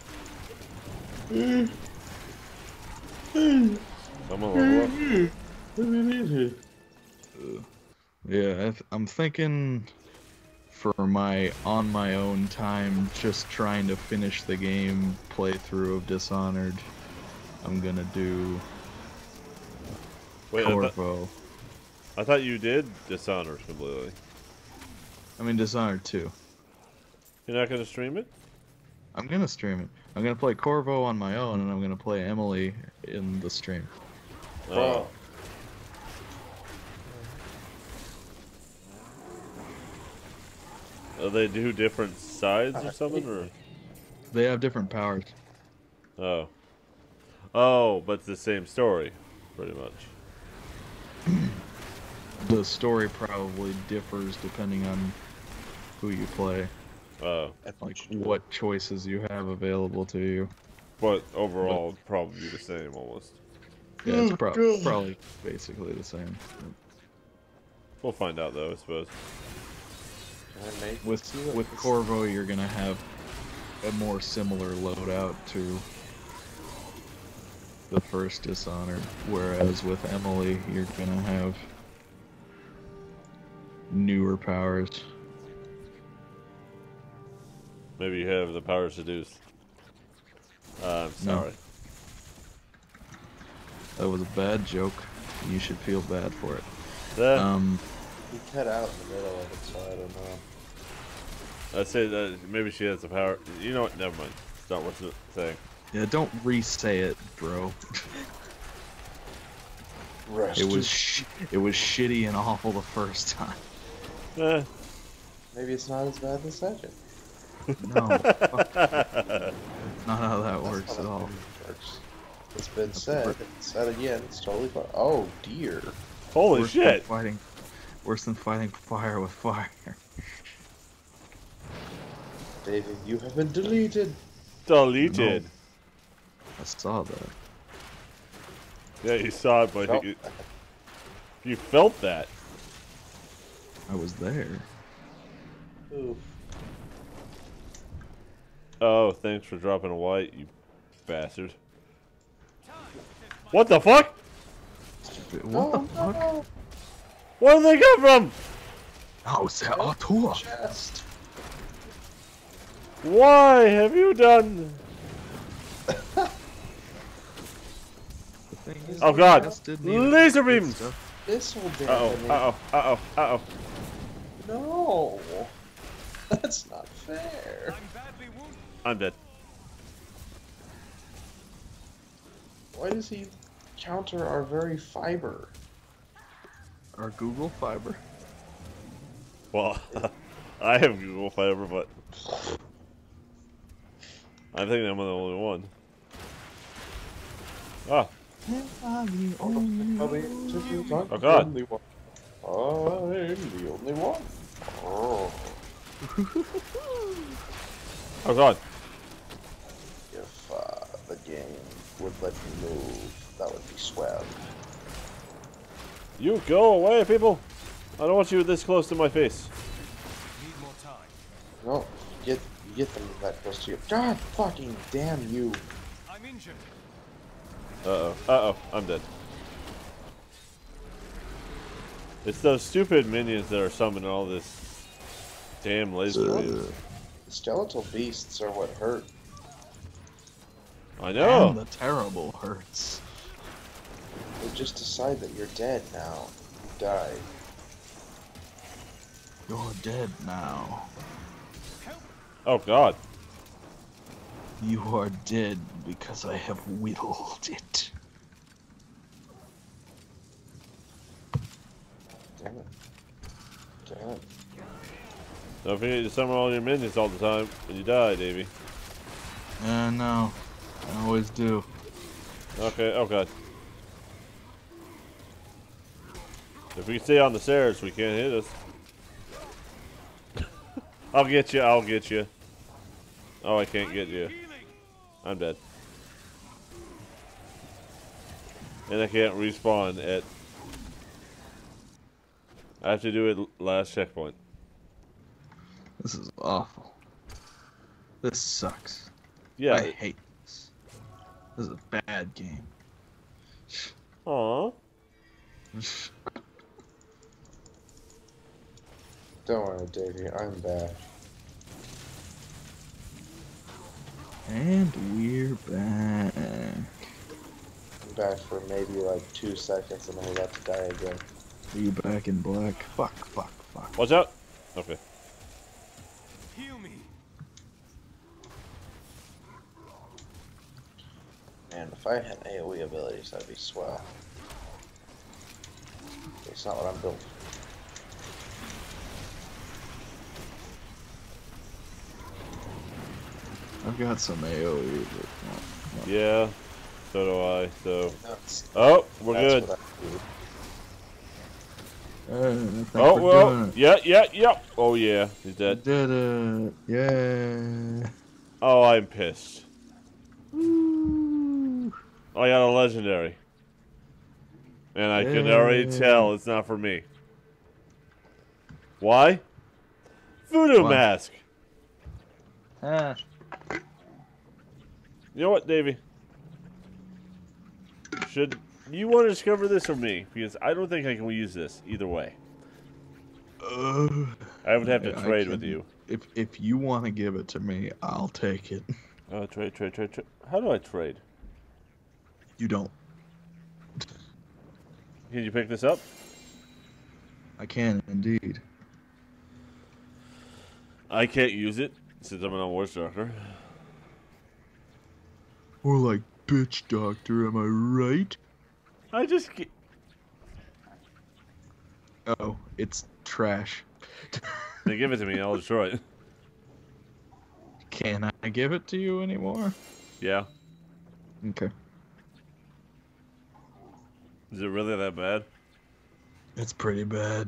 Someone level up. Yeah, I'm thinking for my on my own time, just trying to finish the game playthrough of Dishonored. I'm gonna do Wait, Corvo. I thought you did Dishonored completely. I mean Dishonored 2. You're not gonna stream it? I'm gonna stream it. I'm gonna play Corvo on my own, and I'm gonna play Emily in the stream. Oh. They do different sides or something, or? They have different powers. Oh. Oh, but it's the same story, pretty much. The story probably differs depending on who you play, Oh. like what choices you have available to you. But overall, it'd probably be the same almost. Yeah, it's probably basically the same. We'll find out though, I suppose. With Corvo, you're gonna have a more similar loadout to the first Dishonored, whereas with Emily, you're gonna have newer powers. Maybe you have the power to seduce. I'm sorry. That was a bad joke. You should feel bad for it. Yeah. We cut out in the middle of it, so I don't know. I'd say that maybe she has the power. You know what? Never mind. It's not worth it saying. Yeah, don't re-say it, bro. It was shitty and awful the first time. Eh. Maybe it's not as bad the second. No, fuck. Not how that works at all. Works. It's been said. Said again. It's totally fine. Oh dear. Holy Worse shit! Worse than fighting fire with fire. David, you have been deleted. Deleted. No. I saw that. Yeah, you saw it, but Felt you felt that. I was there. Oof. Oh, thanks for dropping a white, you bastard. What the fuck? What the fuck? Where did they come from? How's that Arthur? Chest. Why have you done? Oh god! Laser beams! This will damage. Uh oh. No. That's not fair. I'm badly I'm dead. Why does he counter our very fiber? Our Google Fiber. Well, I have Google Fiber, but I think I'm the only one. Ah. Oh God. I'm the only one. Oh. Oh God. If the game would let me move, that would be swell. You go away, people. I don't want you this close to my face. Need more time. No, you get them that close to you. God fucking damn you. I'm injured. Uh-oh. I'm dead. It's those stupid minions that are summoning all this damn laser beams. The skeletal beasts are what hurt. I know. And the terrible hurts. They just decide that you're dead now. You died. You're dead now. Oh God. You are dead because I have whittled it. Damn it. Damn it. Don't forget to summon all your minions all the time when you die, Davey. No. I always do. Okay, oh God. If we stay on the stairs, we can't hit us. I'll get you. Oh, I can't get you. I'm dead. And I can't respawn at... I have to do it last checkpoint. This is awful. This sucks. Yeah. I hate this. This is a bad game. Aww. Don't worry, Davey. I'm back. And we're back. I'm back for maybe like 2 seconds and I'm about to die again. Are you back in black? Fuck. Watch out! Okay. Heal me. Man, if I had AoE abilities, that'd be swell. It's not what I'm built for. I've got some AoE, but no. Yeah. So do I, so... That's we're good. what I do. I think Oh, we're well, doing it. yeah. Oh, yeah, he's We dead. did it. Yeah. Oh, I'm pissed. Woo. I got a legendary. And I can Yeah. already tell it's not for me. Why? Voodoo Why? mask. Ah. You know what, Davey? Should you want to discover this or me? Because I don't think I can use this either way. I would have to I trade can- with you. If you want to give it to me, I'll take it. Oh, trade. How do I trade? You don't. Can you pick this up? I can indeed. I can't use it since I'm an war doctor. More like bitch doctor, am I right? I just can't. Oh, it's trash. They give it to me, I'll destroy it. Can I give it to you anymore? Yeah. Okay. Is it really that bad? It's pretty bad.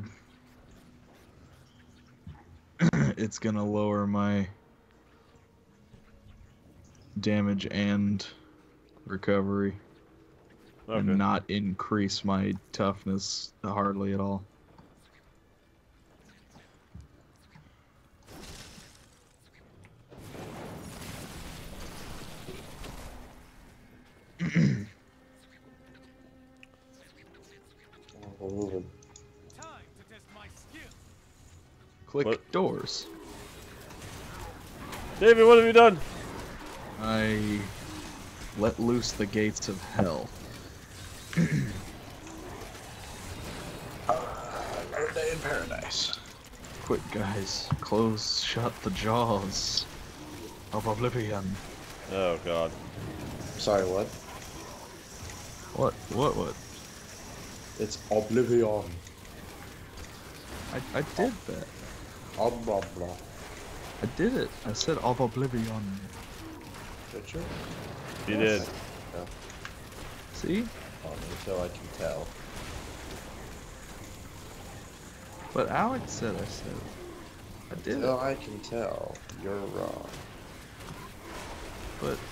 It's gonna lower my damage and recovery. Okay. And not increase my toughness hardly at all. We're moving. Time to test my skill. Click What? doors. Davey, what have you done? I let loose the gates of hell. Another day in paradise. Quick, guys. Shut the jaws. of Oblivion. Oh god. Sorry, what? What? It's Oblivion. I did that. Blah blah blah. I did it. I said of Oblivion. Did you? You did. No. See? Until I can tell. But Alex said I said it. I did Until it. I can tell, you're wrong. But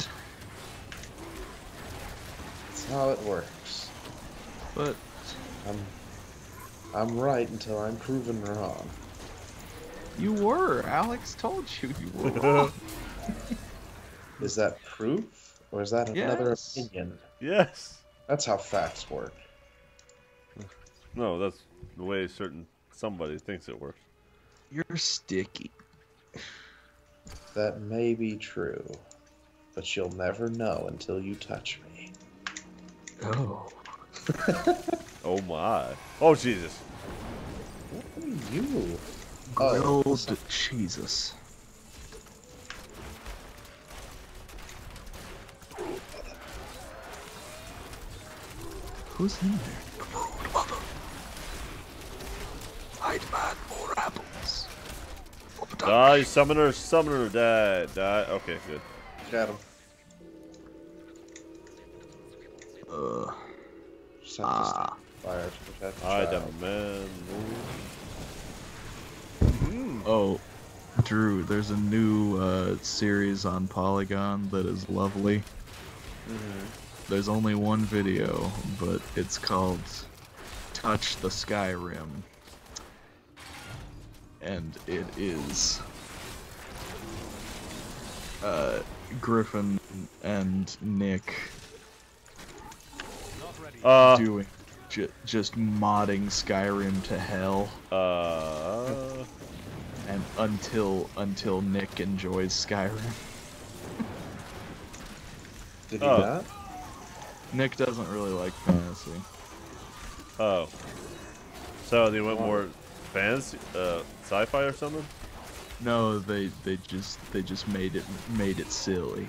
That's how it works. but I'm right until I'm proven wrong. you were. Alex told you were wrong. Is that proof? Or is that another Yes. opinion? Yes. That's how facts work. No, that's the way somebody thinks it works. You're sticky. That may be true. But you'll never know until you touch me. Oh. Oh my. Oh Jesus. What are you? Grilled Jesus. Who's in there? Rude mother. I'd man more apples. Die, summoner, die. Okay, good. Got him. Just have to stand fire to protect the I child. demand. Oh, Drew, there's a new series on Polygon that is lovely. There's only one video, but it's called Touch the Skyrim. And it is Griffin and Nick doing just modding Skyrim to hell. And until Nick enjoys Skyrim. Did he not? Nick doesn't really like fantasy. Oh. So they went more fantasy, sci-fi or something? No, they just made it silly.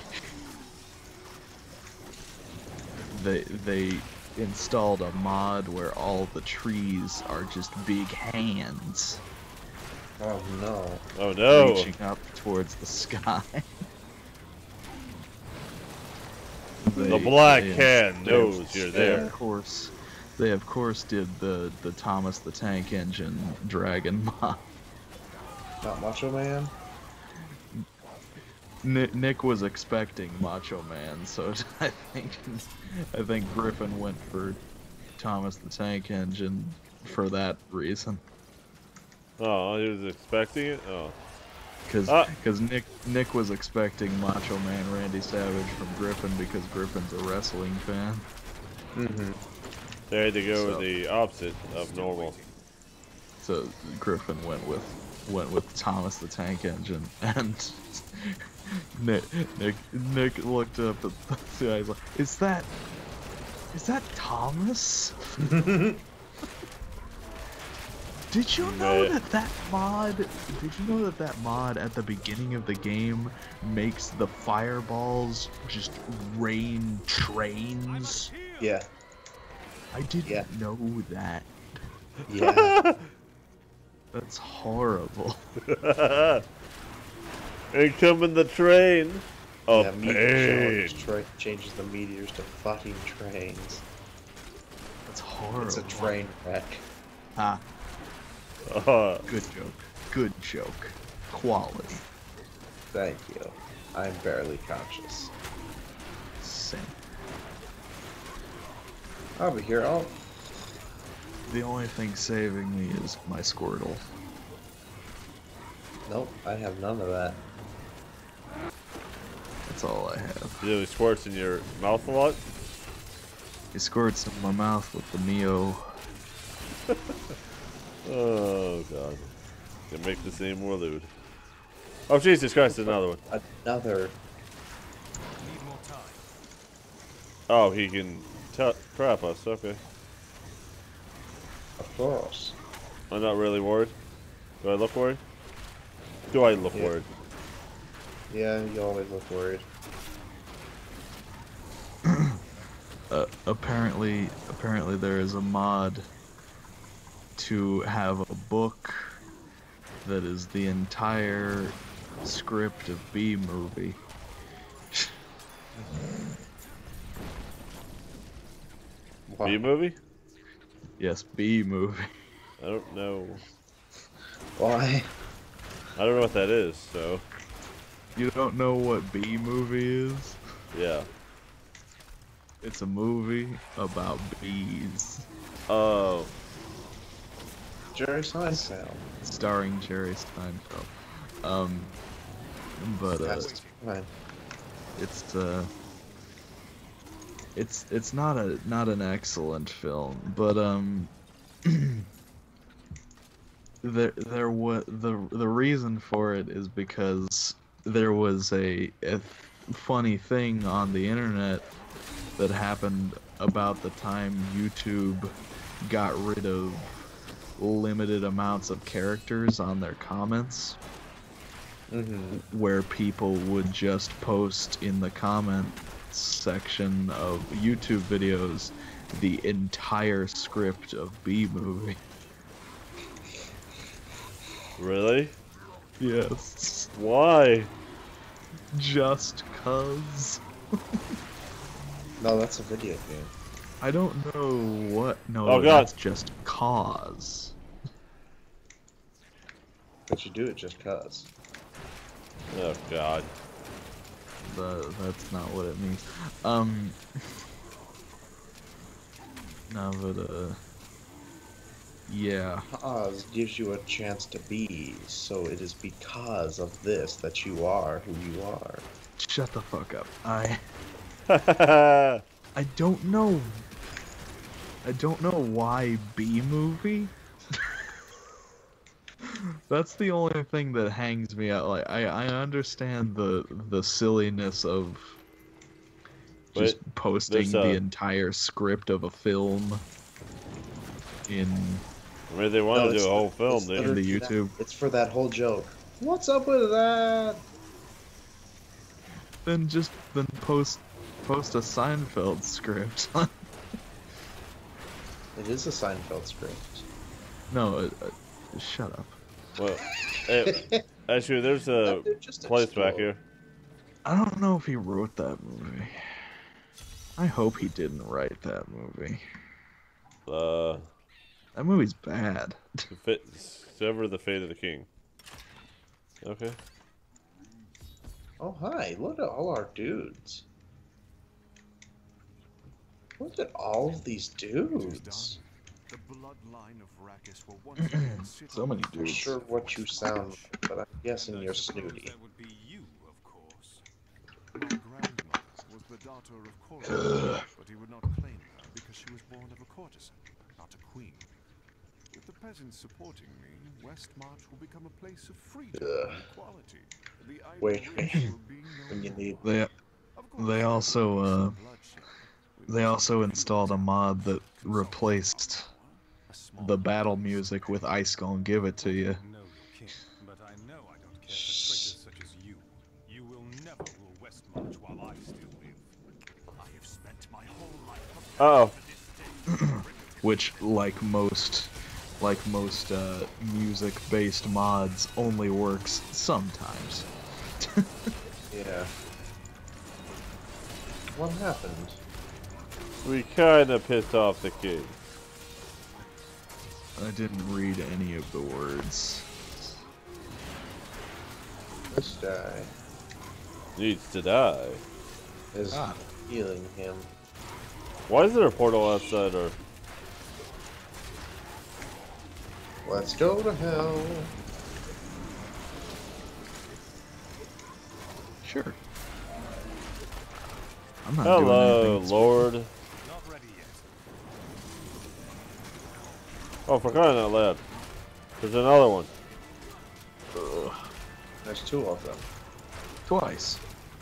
They installed a mod where all the trees are just big hands. Oh no. Oh no. Reaching up towards the sky. The black hand knows you're there. They of course did the Thomas the Tank Engine dragon mod. Not Macho Man? Nick was expecting Macho Man, so I think Griffin went for Thomas the Tank Engine for that reason. Oh, he was expecting it? Oh. Because Nick was expecting Macho Man Randy Savage from Griffin because Griffin's a wrestling fan. They had to go with the opposite of normal. So Griffin went with Thomas the Tank Engine, and Nick looked up at the guy. He's like, is that Thomas? Did you know that mod? Did you know that mod at the beginning of the game makes the fireballs just rain trains? Yeah. I didn't know that. Yeah. That's horrible. Incoming the train of meteor show pain. changes the meteors to fucking trains. That's horrible. It's a train wreck. Ah. Good joke. Good joke. Quality. Thank you. I'm barely conscious. Same. I'll be here. The only thing saving me is my Squirtle. Nope, I have none of that. That's all I have. You know, squirts in your mouth a lot? He squirts in my mouth with the Neo. Oh god. Can make this any more lewd. Oh Jesus Christ, another one. Another. Need more time. Oh, he can trap us, okay. Of course. I'm not really worried. Do I look worried? Do I look worried? Yeah, you always look worried. Apparently there is a mod to have a book that is the entire script of B movie. B movie? Yes, B movie. I don't know. Why? I don't know what that is, so. You don't know what B movie is? Yeah. It's a movie about bees. Oh. Jerry Seinfeld. Starring Jerry Seinfeld. But That's fine. it's not an excellent film, but the reason for it is because there was a funny thing on the internet that happened about the time YouTube got rid of limited amounts of characters on their comments. Where people would just post in the comment section of YouTube videos the entire script of B movie. Really? Yes. Why? Just cuz. No, that's a video game. I don't know what. No, Oh, God. that's just cause. But you do it just cuz. Oh, God. That's not what it means. No, but yeah. Cause gives you a chance to be, so it is because of this that you are who you are. Shut the fuck up. I don't know. I don't know why B movie. That's the only thing that hangs me out. Like I understand the silliness of just posting the entire script of a film in. I mean, they want to do a whole film, dude. In the YouTube. It's for that whole joke. What's up with that? Then post a Seinfeld script. It is a Seinfeld script. No, shut up. Well, actually, there's a place back here. I don't know if he wrote that movie. I hope he didn't write that movie. That movie's bad. Sever the Fate of the King. Okay. Oh, hi. Look at all our dudes. Look at all of these dudes. The bloodline of Rakis will once again sit So many I'm dudes. sure what you sound, but I'm guessing you're snooty. That would be you, of course. My grandmother was the daughter of Corus, but he would not claim her because she was born of a courtesan, not a queen. With the peasants supporting me, WestMarch will become a place of freedom and equality. The Wait, idea will be when you need. They also installed a mod that replaced the battle music with Ice Gonna Give It To You. know your king, but I know I don't care for traitors such as you. You will never rule WestMarch while I still live. I have spent my whole life Which, like most music-based mods, only works sometimes. Yeah. What happened? We kind of pissed off the king. I didn't read any of the words. This guy Needs to die. is healing him. Why is there a portal outside our... Let's go to hell. Sure. I'm not Hello, doing anything. Lord. not ready yet. Oh, for crying out loud. There's another one. There's two of them. Twice.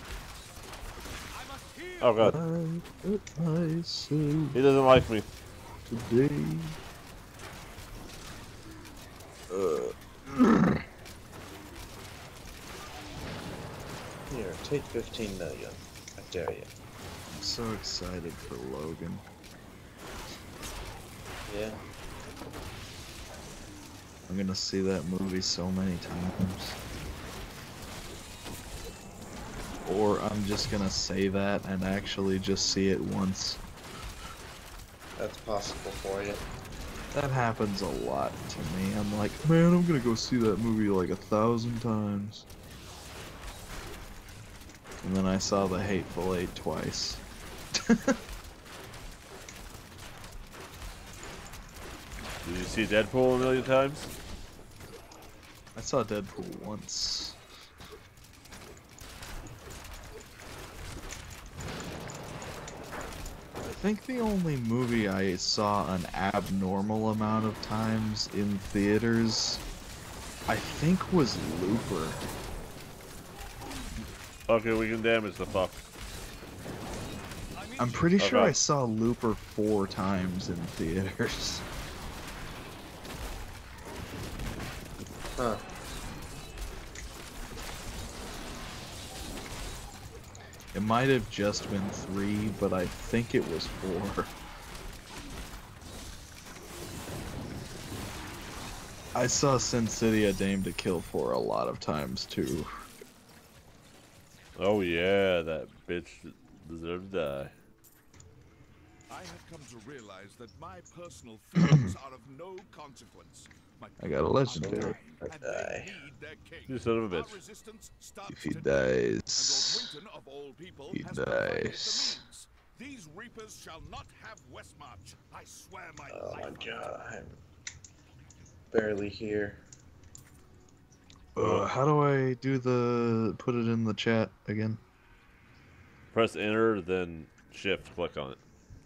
Oh, God. I say He doesn't like me. today. Here, take 15 million. I dare you. I'm so excited for Logan. Yeah. I'm gonna see that movie so many times. Or I'm just gonna say that and actually just see it once. That's possible for you. That happens a lot to me. I'm like, man, I'm gonna go see that movie like 1,000 times. And then I saw The Hateful Eight twice. Did you see Deadpool a million times? I saw Deadpool once. I think the only movie I saw an abnormal amount of times in theaters, I think, was Looper. Okay, we can damage the fuck. I'm pretty sure Okay. I saw Looper 4 times in theaters. Huh. It might have just been 3, but I think it was 4. I saw Sin City: A Dame to Kill For a lot of times too. Oh yeah, that bitch deserved to die. I have come to realize that my personal feelings are of no consequence. My I got a legendary. and they need their king. You son of a Our bitch. resistance starts If he today, and Lord dies, Winton of all people he has provided the dies. means. These reapers shall not have WestMarch. I swear my Oh life my on it. god, I'm barely here. How do I do put it in the chat again? Press enter, then shift, click on it.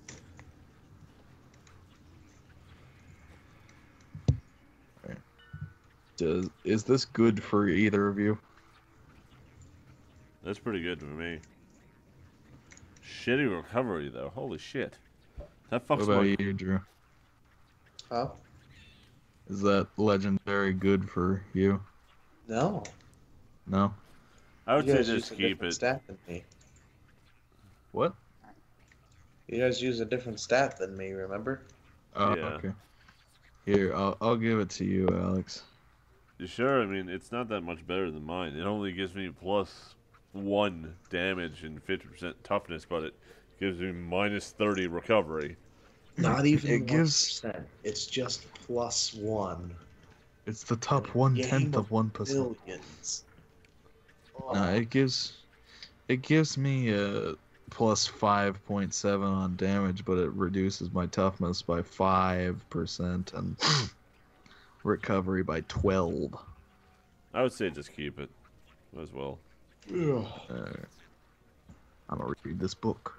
Is this good for either of you? That's pretty good for me. Shitty recovery though. Holy shit. That What fucks about my. you, Drew? Huh? Is that legendary good for you? No. No? I would You say guys just use a keep different it. stat than me. What? You guys use a different stat than me, remember? Oh, Yeah. okay. Here, I'll give it to you, Alex. You sure? I mean, it's not that much better than mine. It only gives me +1 damage and 50% toughness, but it gives me -30 recovery. Not even It gives. 1%. It's just +1. It's the top In a 1/10 game of 1%. millions. No, it gives me a plus 5.7 on damage, but it reduces my toughness by 5% and recovery by 12. I would say just keep it as well. I'm gonna read this book.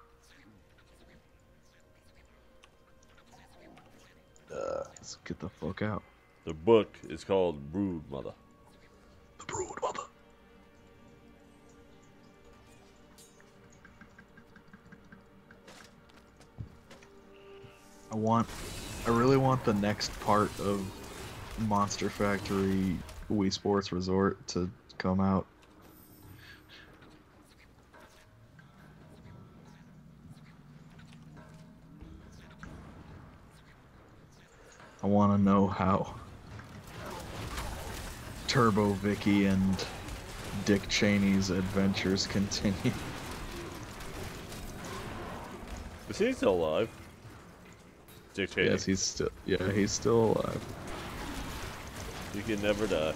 Let's get the fuck out. The book is called Brood Mother. The Brood Mother. I really want the next part of Monster Factory Wii Sports Resort to come out. I want to know how Turbo Vicky and Dick Cheney's adventures continue. Is he still alive? Dick Cheney. Yes, he's still alive. He can never die.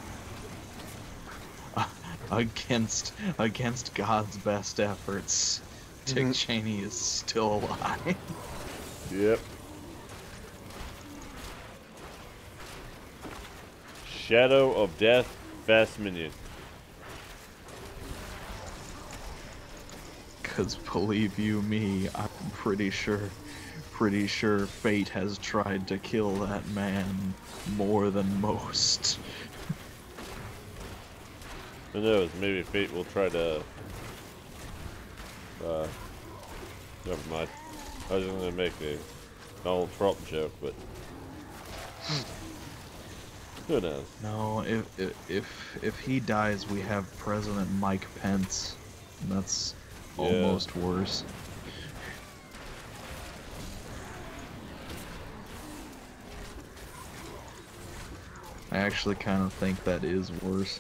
Against God's best efforts, Dick Cheney is still alive. Yep. Shadow of Death, Fast Minion. Cause believe you me, I'm pretty sure fate has tried to kill that man more than most. Who knows? Maybe fate will try to. Never mind. I was gonna make a Donald Trump joke, but who knows? No, if he dies, we have President Mike Pence. and that's almost worse. I actually kind of think that is worse.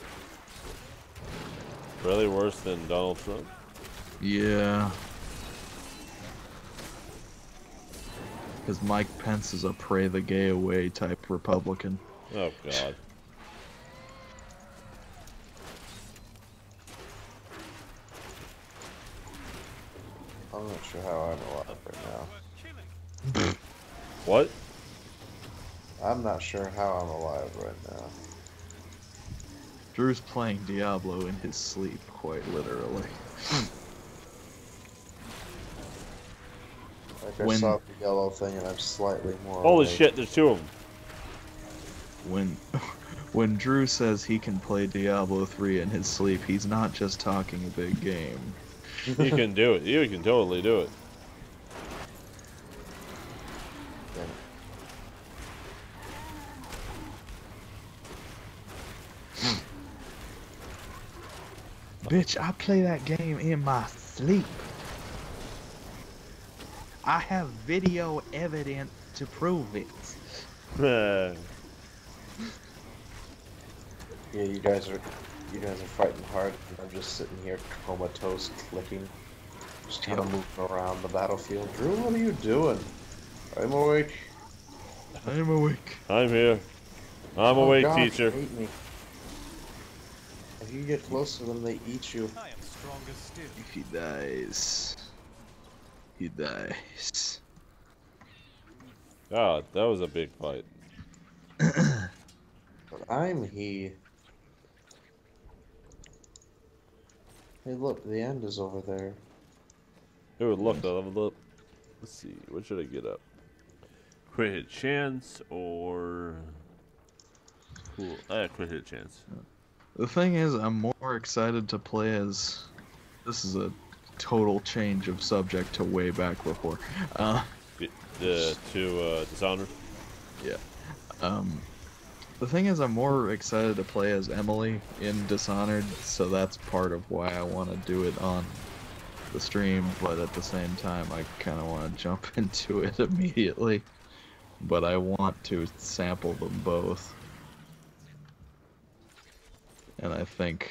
Really worse than Donald Trump? Yeah. Because Mike Pence is a pray the gay away type Republican. Oh, God. I'm not sure how I'm alive right now. What? I'm not sure how I'm alive right now. Drew's playing Diablo in his sleep, quite literally. Like I saw the yellow thing and I'm slightly more Holy awake. shit, there's two of them. When Drew says he can play Diablo 3 in his sleep, he's not just talking a big game. You can do it. You can totally do it. Bitch, I play that game in my sleep. I have video evidence to prove it. Yeah, you guys are fighting hard, and I'm just sitting here comatose, clicking, just kind of moving around the battlefield. Drew, what are you doing? I'm awake. I'm awake. I'm here. I'm Oh, awake, God, teacher. they ate me. If you get close to them, they eat you. I am stronger still. He dies. He dies. God, that was a big fight. But I'm he. Hey, look, the end is over there. It would look, I leveled up. Let's see, what should I get up? Crit hit chance or cool? Crit hit chance. The thing is, I'm more excited to play as. This is a total change of subject to way back before. To Dishonored. Yeah. The thing is, I'm more excited to play as Emily in Dishonored, so that's part of why I want to do it on the stream, but at the same time, I kind of want to jump into it immediately. But I want to sample them both. And I think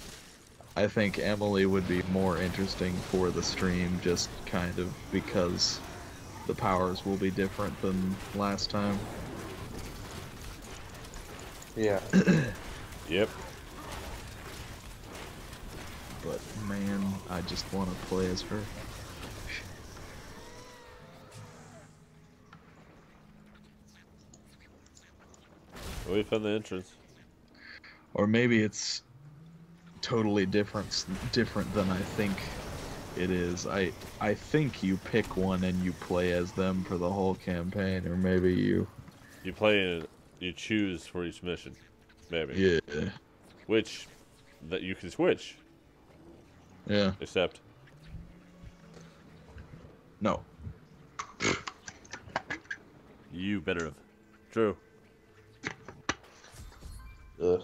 Emily would be more interesting for the stream, just kind of because the powers will be different than last time. Yeah. Yep. But man, I just want to play as her. We found the entrance. Or maybe it's totally different than I think it is. I think you pick one and you play as them for the whole campaign, or maybe you choose for each mission, maybe. Yeah. Which that you can switch. Yeah. Except. No. You better have. True. Ugh.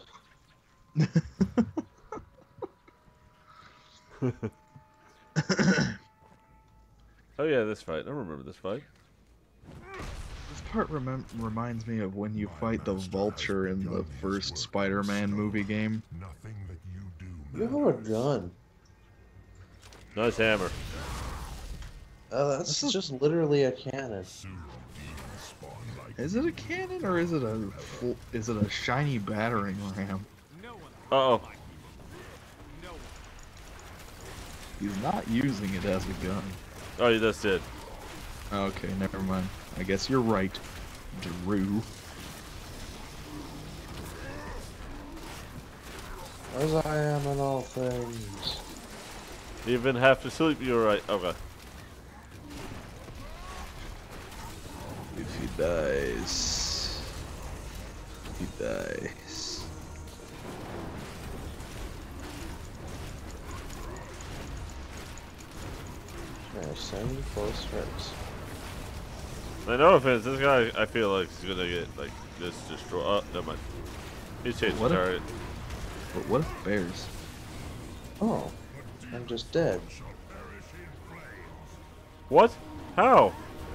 Oh yeah, this fight. I remember this fight. This part reminds me of when you fight the Vulture in the first Spider-Man movie game. Nothing that you do You have a gun. Nice hammer. That's just literally a cannon. Is it a cannon or is it a shiny battering ram? Uh-oh. He's not using it as a gun. Oh, you just did. Okay, never mind. I guess you're right, Drew. As I am in all things. Even half asleep, you're right. Okay. If he dies, he dies. Send close friends. No offense, this guy I feel like is gonna get like just destroyed. Oh, never mind. He's changing What if- target. But what if bears? Oh. I'm just dead. What? How?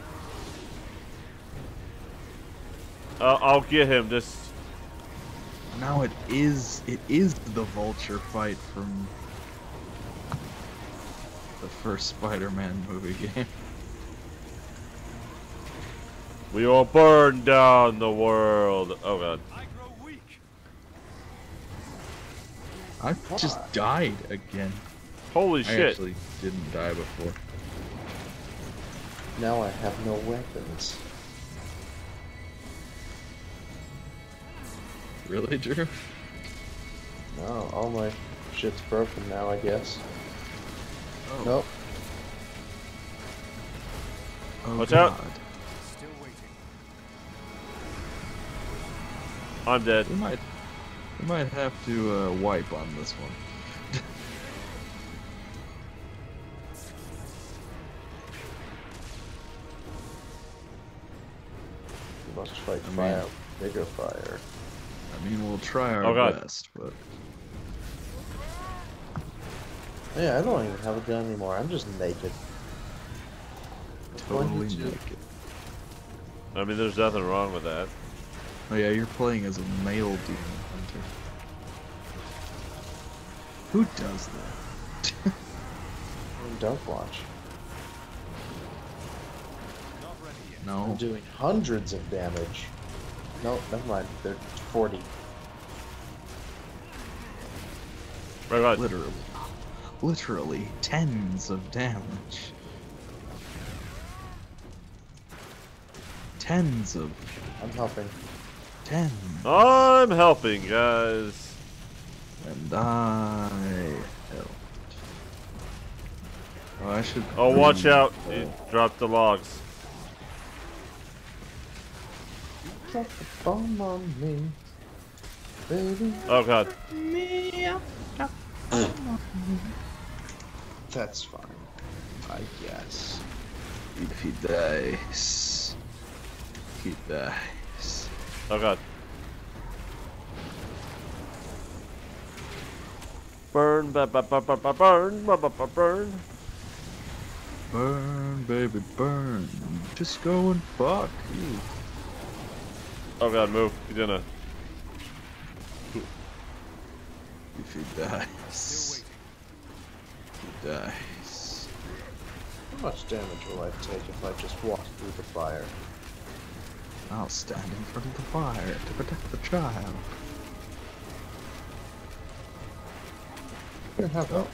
I'll get him. Just Now it is the vulture fight from the first Spider-Man movie game. we will burn down the world. Oh god. I grow weak. I just died again. Holy I shit. actually didn't die before. Now I have no weapons. Really, Drew? No, all my shit's broken now, I guess. Oh. Nope. Oh, Watch God. out. Still waiting. I'm dead. We might have to wipe on this one. You must fight mean- fire, bigger fire. I mean, we'll try our Oh, God. best, but Yeah, I don't even have a gun anymore. I'm just naked. totally 22. naked. I mean, there's nothing wrong with that. Oh yeah, you're playing as a male demon hunter. Who does that? Don't watch. Not ready yet. I'm No. doing hundreds of damage. No, never mind. They're 40. Right, right. Literally tens of damage. Tens of I'm helping. tens. I'm helping, guys. And I helped. Oh, I should. Oh, watch out. You dropped the logs. Drop the bomb on me, baby. Oh god. That's fine, I guess. If he dies, he dies. Oh god. Burn, burn, burn. Burn, baby, burn. Just go and fuck you. Oh god, move. You're gonna. If he dies, he dies. How much damage will I take if I just walk through the fire? I'll stand in front of the fire to protect the child. Here, have that.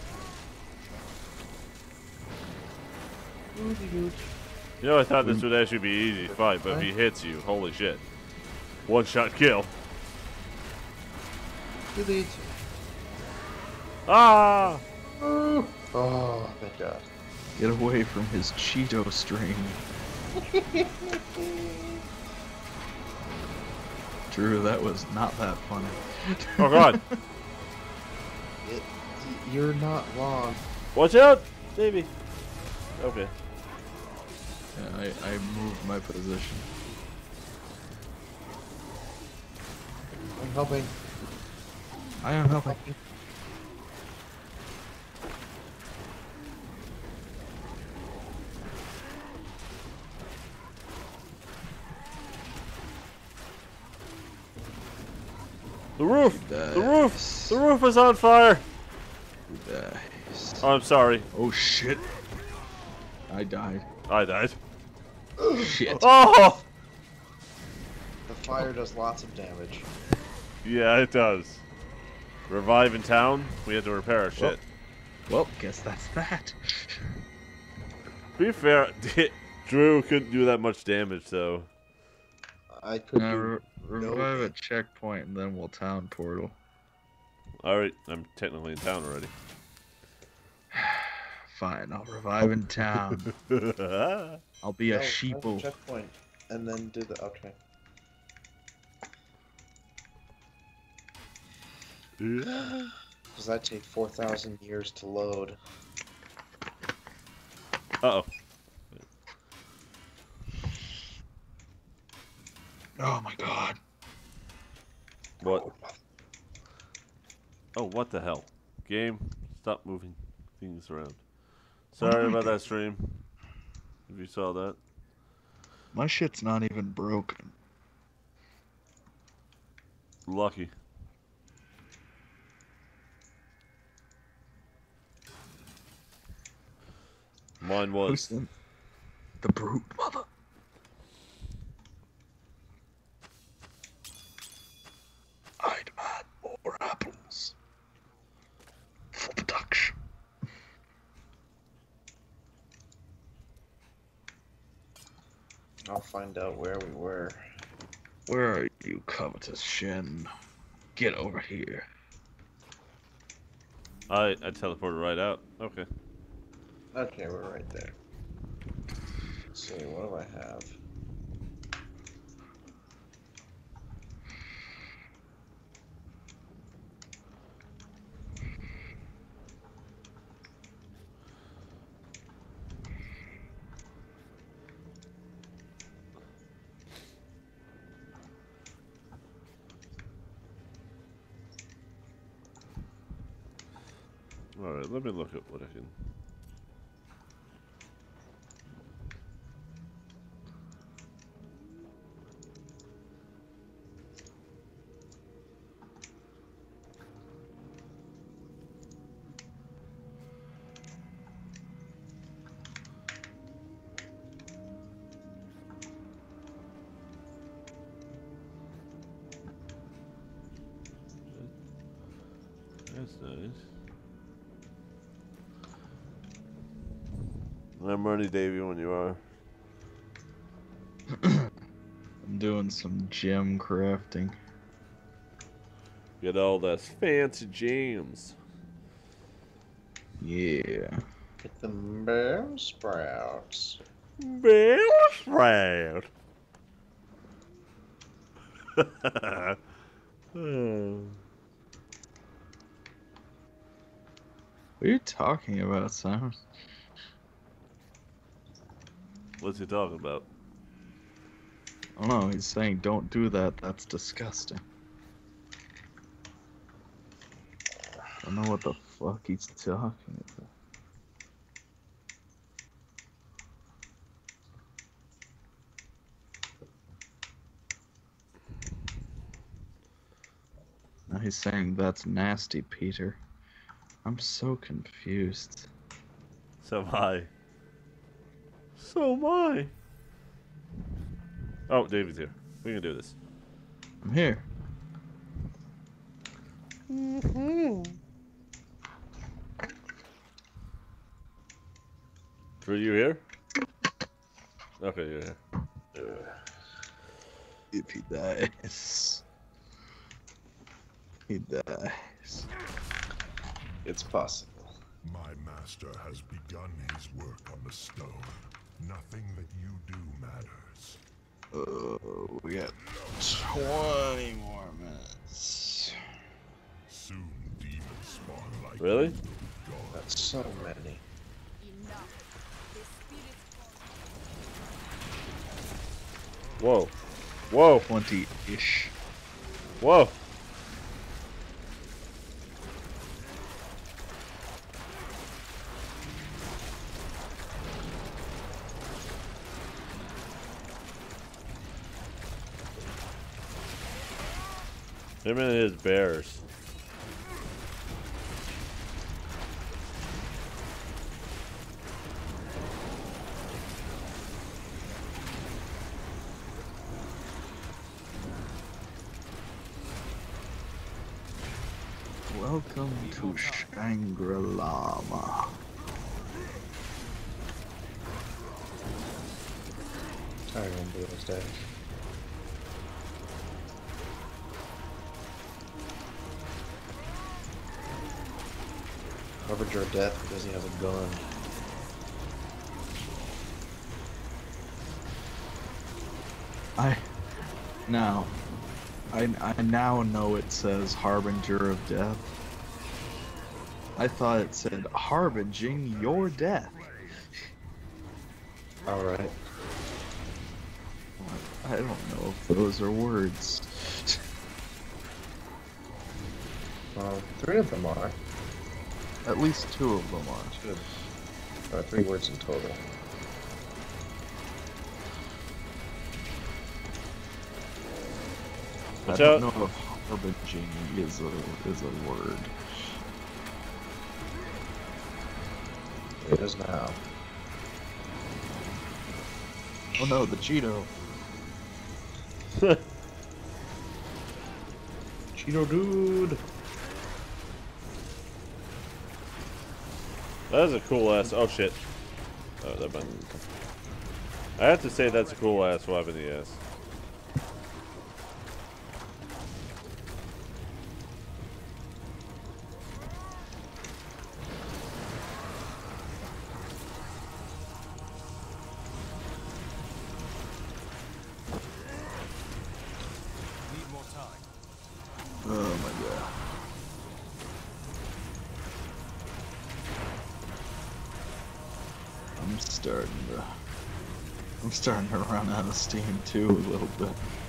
You know, I thought this would actually be an easy fight, but if he hits you, holy shit. One shot kill. Delete. Ah! Oh, thank God. Get away from his Cheeto string. Drew, that was not that funny. Oh god. You're not wrong. Watch out, baby. Okay. Yeah, I moved my position. I'm helping. I am helping. The roof! Dies. The roof! The roof is on fire! He dies. Oh, I'm sorry. Oh shit. I died. I died. Shit. Oh! The fire does lots of damage. Yeah, it does. Revive in town? We had to repair our shit. Well, guess that's that. To be fair, Drew couldn't do that much damage, though. I could Now, do revive a checkpoint and then we'll town portal. Alright, I'm technically in town already. Fine, I'll revive in town. I'll be a sheeple. Checkpoint, and then do the okay. Does that take 4,000 years to load? Uh-oh. Oh my god. What? Oh, what the hell? Game, stop moving. things around. Sorry about that stream. If you saw that. My shit's not even broken. Lucky. Mine was. The brute mother. I demand more apples for production. I'll find out where we were. Where are you, covetous Shin? Get over here. I teleported right out. Okay. Okay, we're right there. Let's see, what do I have? Alright, let me look at what I can. That's nice. I'm ready, Davey, when you are. I'm doing some gem crafting. Get all those fancy gems. Yeah. Get the bell sprouts. Bell sprout. What are you talking about, Simon? What's he talking about? I don't know, he's saying don't do that, that's disgusting. I don't know what the fuck he's talking about. Now he's saying that's nasty, Peter. I'm so confused. So am I. So am I. Oh, David's here. We can do this. I'm here. Are you here? Okay, you're here. If he dies, he dies. It's possible. My master has begun his work on the stone. Nothing that you do matters. We got 20 more minutes. Soon demons spawn like Really? God. That's so many. Whoa. Whoa. 20-ish. Whoa. Him and his bears. Welcome to Shangri-La. I remember those days. Harbinger of Death because he has a gun. I now know it says Harbinger of Death. I thought it said harbinging your death. Alright. I don't know if those are words. Well, 3 of them are. At least 2 of them are. Good. 3 words in total. Watch I don't out. know if harbinging is a word. It is now. Oh no, the Cheeto. Cheeto dude. That is a cool ass. Oh shit. Oh, that button. I have to say that's a cool ass weapon he has. Need more time. Oh my god. I'm starting to run out of steam too a little bit.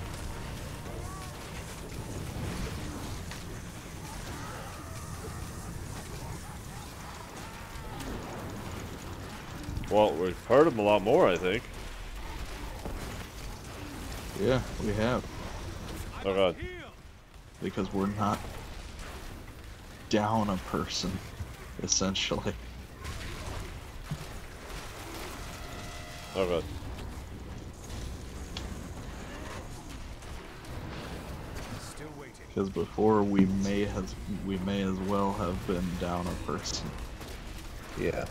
Well, we've heard him a lot more, I think. Yeah, we have. Oh god. Because we're not down a person, essentially. Oh god. Still waiting. Because before we may as well have been down a person. Yeah.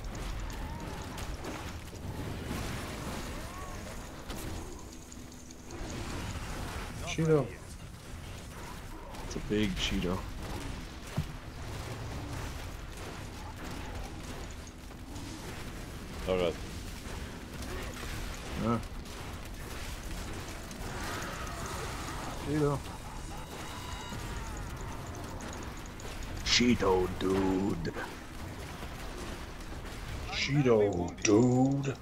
Cheeto. It's a big Cheeto. Oh god. Cheeto. Cheeto dude. Cheeto dude.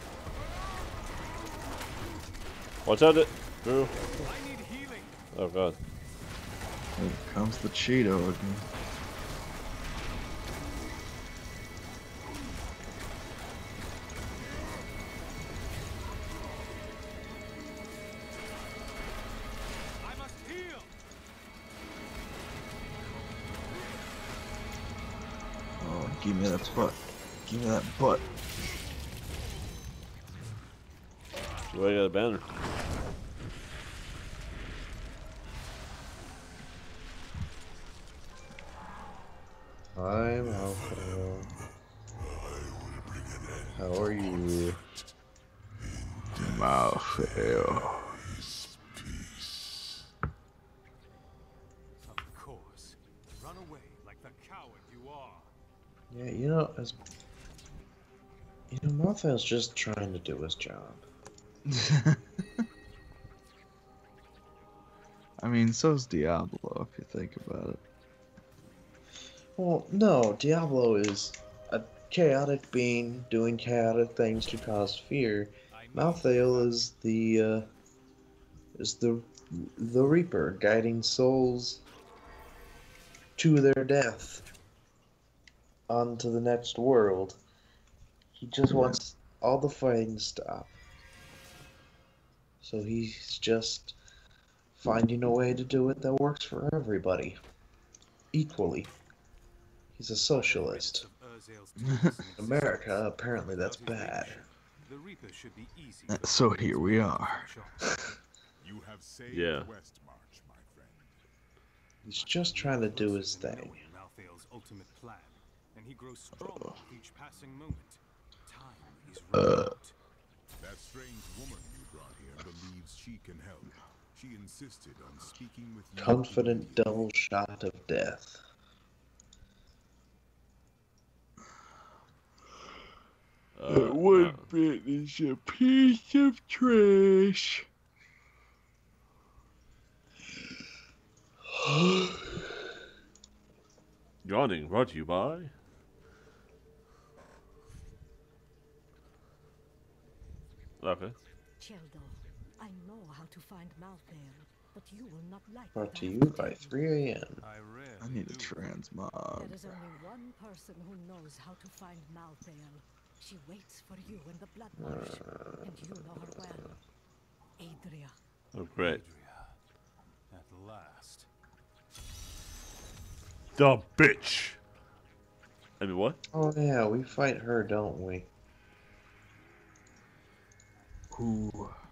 Watch out, Drew. I need healing. Oh god. Here comes the Cheeto again. I must heal. Oh, give me that butt. Give me that butt. You already got a banner. I'm Alfredo. How are you? Malfail. Of course. Run away like the coward you are. Yeah, Malfail's just trying to do his job. I mean, so's Diablo, if you think about it. Well, no, Diablo is a chaotic being doing chaotic things to cause fear. Malfail is the Reaper, guiding souls to their death onto the next world. He just wants all the fighting to stop. So he's just finding a way to do it that works for everybody equally. He's a socialist. In America, apparently that's bad. The Reaper should be easy. So here we are. You have saved Yeah. WestMarch, my friend. He's just trying to do his thing. Malfail's ultimate plan, and he grows stronger with each passing moment. Time is running out. That strange woman you brought here believes she can help. She insisted on speaking with you. Confident double shot of death. One bit is a piece of trash. Yawning brought to you by. Okay. Cheldo, I know how to find Malfail. But you will not like Brought what to I you have to by tell you. 3 a.m. I rarely I need a do. transmog. There is only one person who knows how to find MrAlexd. She waits for you in the Blood Marsh, and you know her well. Adria. Oh, great. Adria. At last. The bitch. I mean, what? Oh yeah, we fight her, don't we? Who?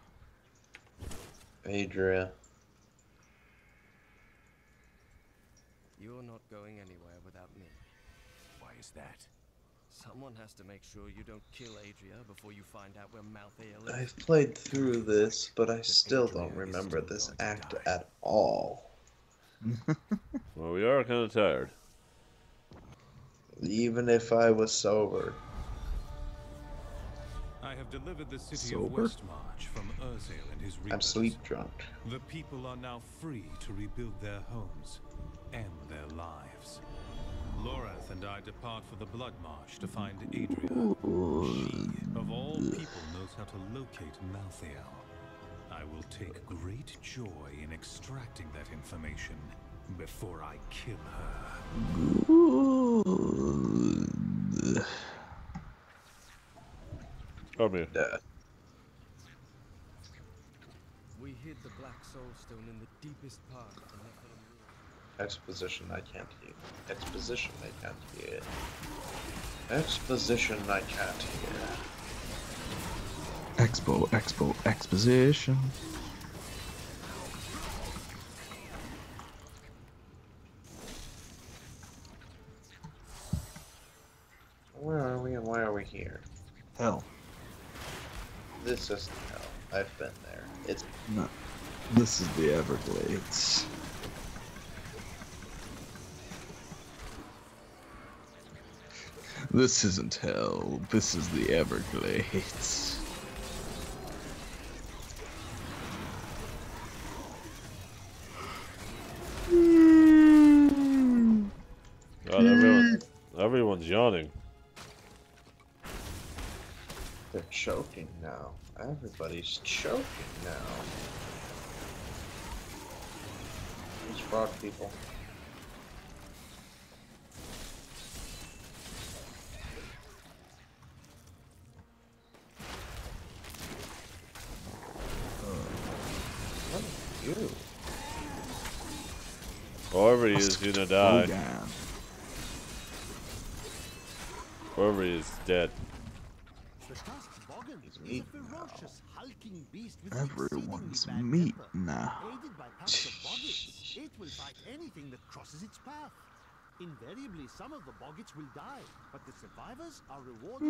Adria. You're not going anywhere without me. Why is that? Someone has to make sure you don't kill Adria before you find out where MrAlexd is. I've played through this, but I still don't remember this act at all. Well, we are kind of tired. Even if I was sober. I have delivered the city Sober? of WestMarch from Urzael and his I'm reapers. sleep drunk. The people are now free to rebuild their homes and their lives. Lorath and I depart for the Blood Marsh to find Adria. She, of all people, knows how to locate Malthael. I will take great joy in extracting that information before I kill her. Good. Come here. We hid the Black Soulstone in the deepest part of the Nephilim ruin. Exposition I can't hear. Exposition I can't hear. Exposition I can't hear. Exposition. Where are we and why are we here? Hell. This isn't hell. I've been there. It's No. This is the Everglades. This isn't hell. This is the Everglades. God, everyone's yawning. they're choking now. Everybody's choking now. These frog people. You. Whoever he is gonna die. Hogan. Whoever he is dead. He's meat now. Everyone's meat now. Aided by packs of boggits, it will fight anything that crosses its path. Invariably, some of the boggits will die, but the survivors are rewarded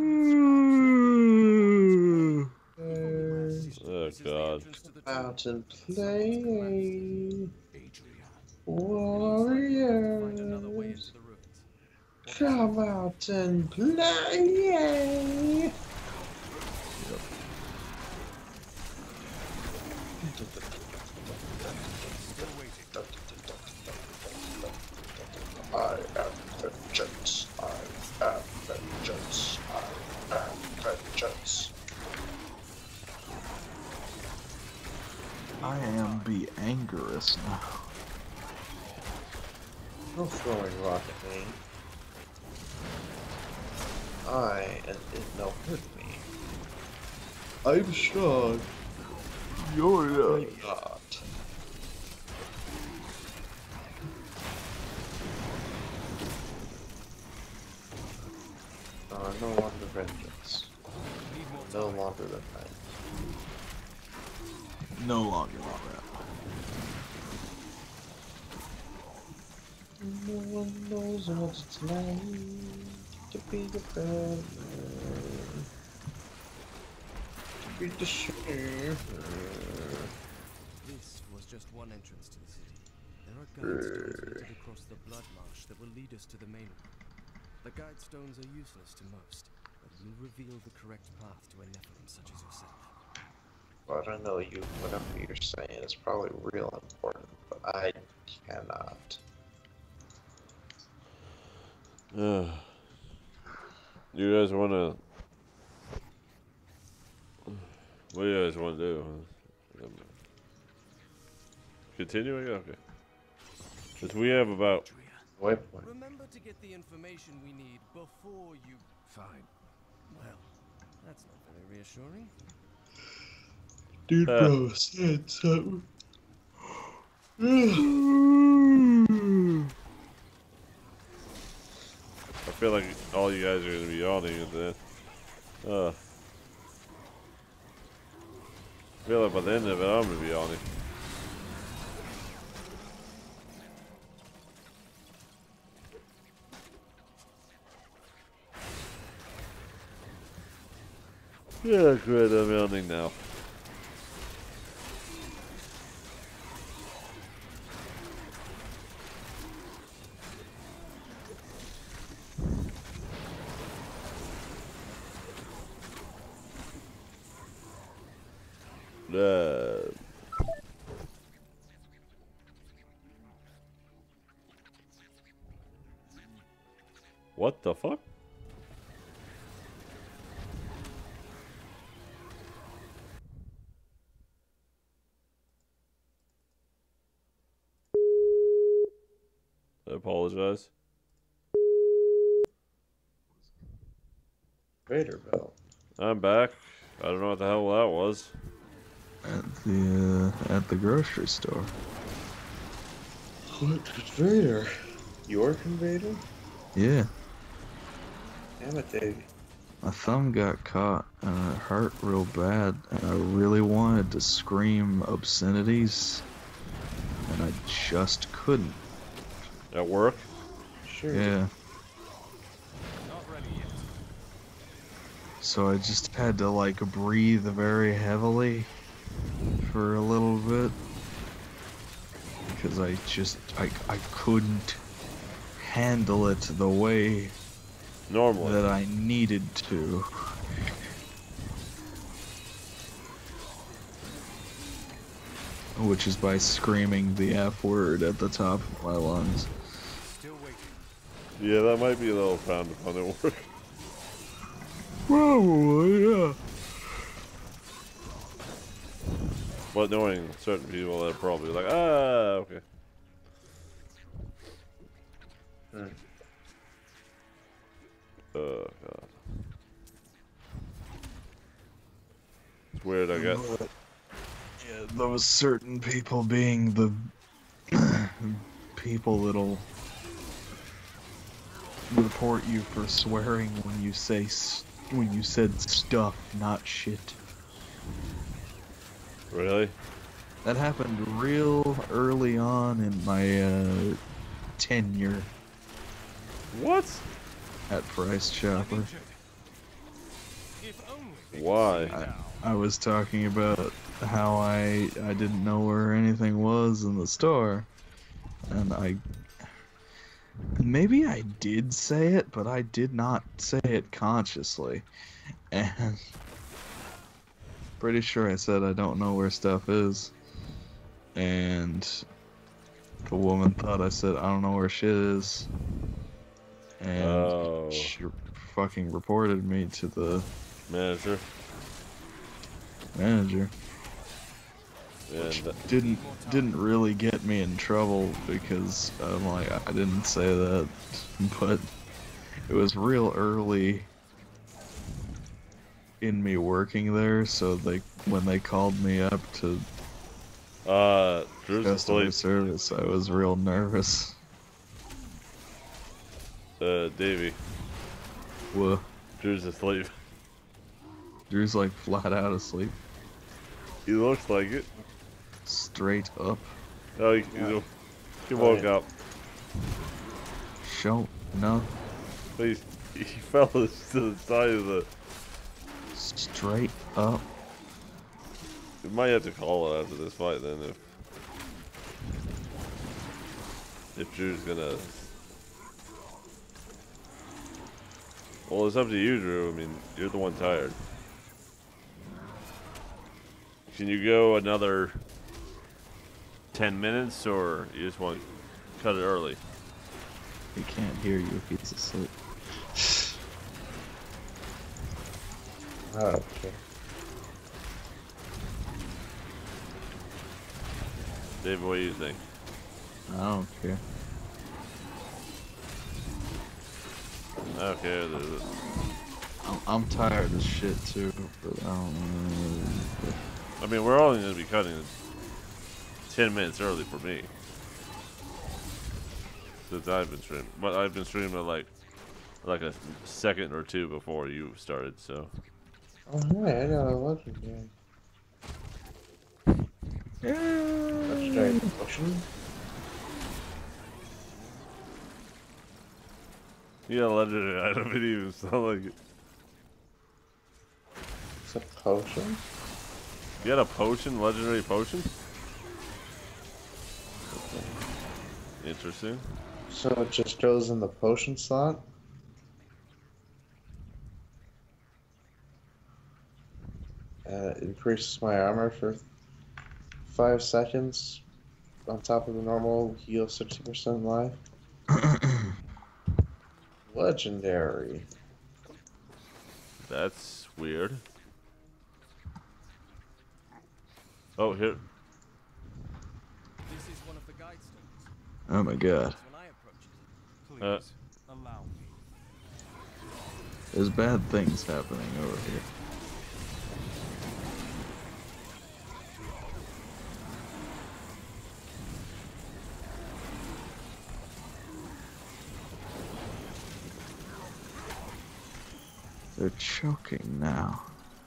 with scraps Oh God. Out and play. Warriors. Come out and play. I am vengeance. I am vengeance. I am vengeance. I am be angerous now. No throwing rock at me. And it no hurt me. I'm strong. You're I'm not. No longer vengeance. No longer than that. no longer than that. No one knows what it's like to be the bad man. To be the sheriff. This was just one entrance to the city. There are guidestones littered across the Blood Marsh that will lead us to the main one. The guidestones are useless to most, but will reveal the correct path to a Nephilim such as yourself. But I know you, whatever you're saying is probably real important, but I cannot. You guys wanna? What do you guys want to do? Continuing? Okay. Because we have about... Waypoint. Remember to get the information we need before you... Fine. Well, that's not very reassuring. Dude, bro, said something. I feel like all you guys are going to be yawning at that. I feel like by the end of it, I'm going to be yawning. Yeah, great, I'm yawning now. What the fuck? I apologize. Vader belt. I'm back. I don't know what the hell that was. At the grocery store. What Vader? Your Vader? Yeah. Damn it, Davey. My thumb got caught and it hurt real bad, and I really wanted to scream obscenities, and I just couldn't. At work? Sure. Yeah. Not ready yet. So I just had to like breathe very heavily for a little bit, because I couldn't handle it the way normally that I needed to. Which is by screaming the F word at the top of my lungs. Still waiting. Yeah, that might be a little frowned upon at work. Probably, yeah. But knowing certain people, they're probably like, ah, okay. Oh, God. It's weird, I guess. Yeah, those certain people being the people that'll report you for swearing when you said stuff, not shit. Really? That happened real early on in my tenure. What? At Price Chopper. Why? I was talking about how I didn't know where anything was in the store, and maybe I did say it, but I did not say it consciously, and pretty sure I said I don't know where stuff is, and the woman thought I said I don't know where shit is, and she fucking reported me to the manager. Which didn't really get me in trouble, because I'm like, I didn't say that, but it was real early in me working there, so when they called me up to customer service, I was real nervous. Davey. What? Drew's asleep. Drew's like flat out asleep. He looks like it. Straight up. Oh, he woke up. Show no. He fell to the side of the. Straight up. We might have to call it after this fight then, if Drew's gonna. Well, it's up to you, Drew. I mean, you're the one tired. Can you go another 10 minutes, or you just want to cut it early? He can't hear you if he's asleep. Okay. David, what do you think? I don't care. Okay, I'm tired of shit too, but I don't know. I mean, we're only going to be cutting it 10 minutes early for me. Since I've been streaming. But I've been streaming like a second or two before you started, so. Oh, hey, I got a legendary. Legendary potion? Yeah, legendary item, it even sound like it. It's a potion? You got a potion? Legendary potion? Interesting. So it just goes in the potion slot? It increases my armor for 5 seconds on top of the normal heal 60% life. Legendary. That's weird. Oh, here. This is one of the guide stones. Oh my god. When I approach it. Please, allow me. There's bad things happening over here. They're choking now.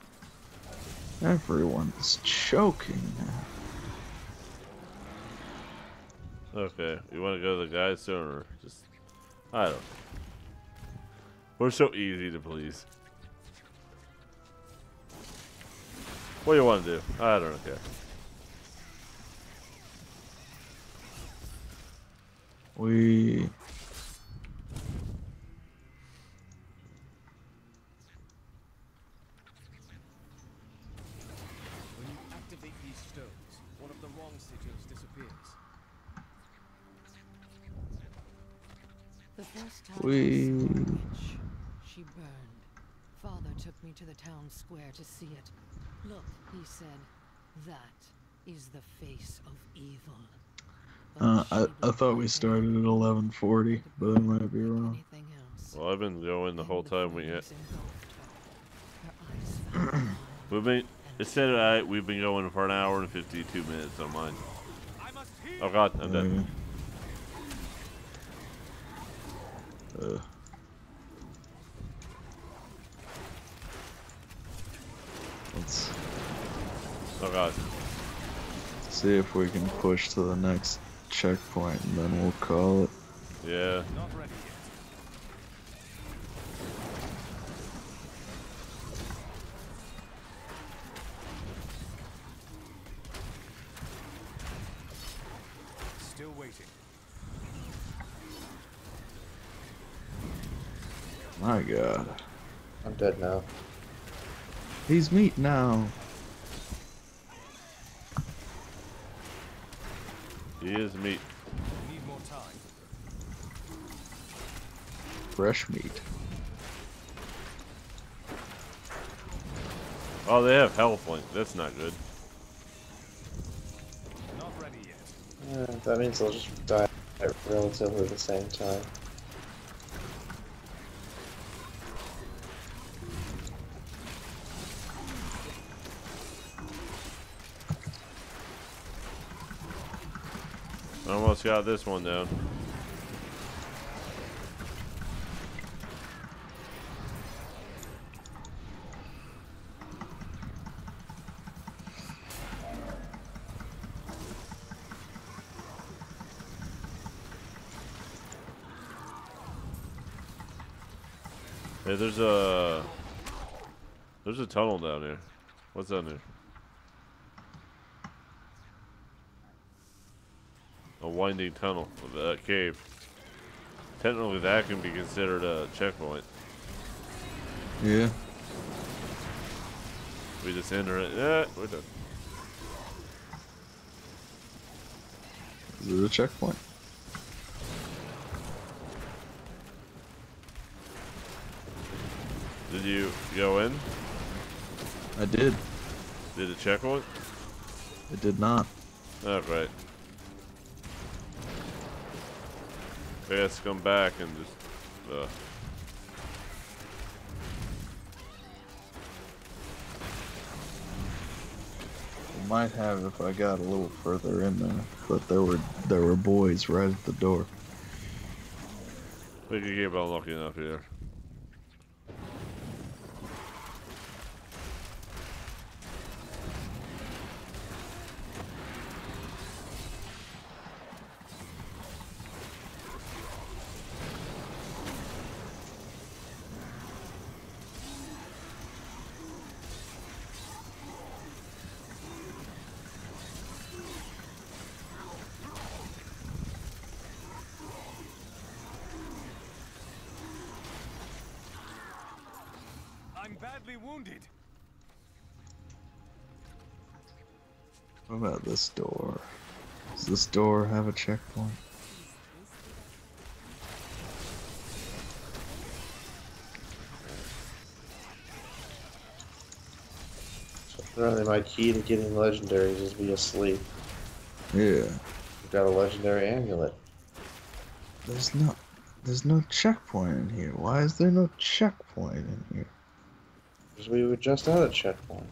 Everyone's choking now. Okay, you want to go to the guide stone or just... I don't know. We're so easy to please. What do you want to do? I don't care. We... When you activate these stones, one of the wrong sigils disappears. The first time We- I saw a witch, she burned. Father took me to the town square to see it. Look, he said, that is the face of evil. I thought we started at 11:40, but I might be wrong. Well, I've been going the whole time we had. We've been. It said we've been going for an hour and 52 minutes on mine. Oh god, I'm dead. Let's Oh god. see if we can push to the next checkpoint, and then we'll call it. Yeah. Not ready yet. Still waiting. My god. I'm dead now. He's meat now. He is meat. Need more time. Fresh meat. Oh, they have health link. That's not good. Not ready yet. That means they'll just die at relatively the same time. Almost got this one down. Hey, there's a tunnel down here. What's down there? A winding tunnel of a cave. Technically, that can be considered a checkpoint. Yeah. We just enter it. Yeah, we're done. This is a checkpoint. Did you go in? I did. Did it checkpoint? It did not. Oh, right. Yeah, let's come back and just. Might have if I got a little further in there, but there were boys right at the door. We can keep on looking up here. I'm badly wounded. What about this door? Does this door have a checkpoint? Apparently my key to getting legendaries is be asleep. Yeah. You've got a legendary amulet. There's no checkpoint in here. Why is there no checkpoint in here? Because we were just at a checkpoint.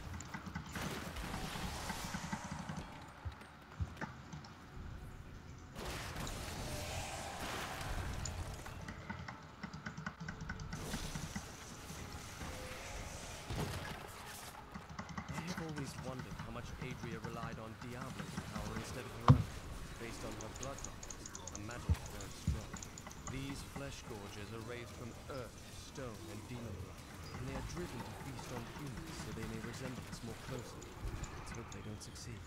I have always wondered how much Adria relied on Diablo's power instead of her own. Based on her blood knowledge, a magic very strong. These flesh gorges are raised from earth, stone, and demon blood, and they are driven to feast on humans so they may resemble us more closely. Let's hope they don't succeed.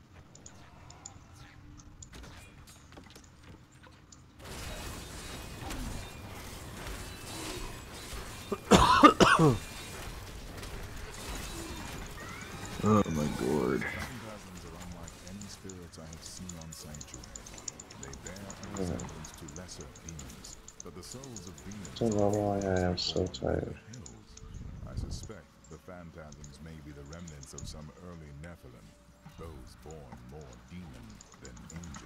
Oh my god. Phantasms are unlike any spirits I have seen on Sanctuary. They bear a resemblance to lesser demons, but the souls of demons Don't know why I am so tired. I suspect the phantasms may be the remnants of some early Nephilim, those born more demon than angel.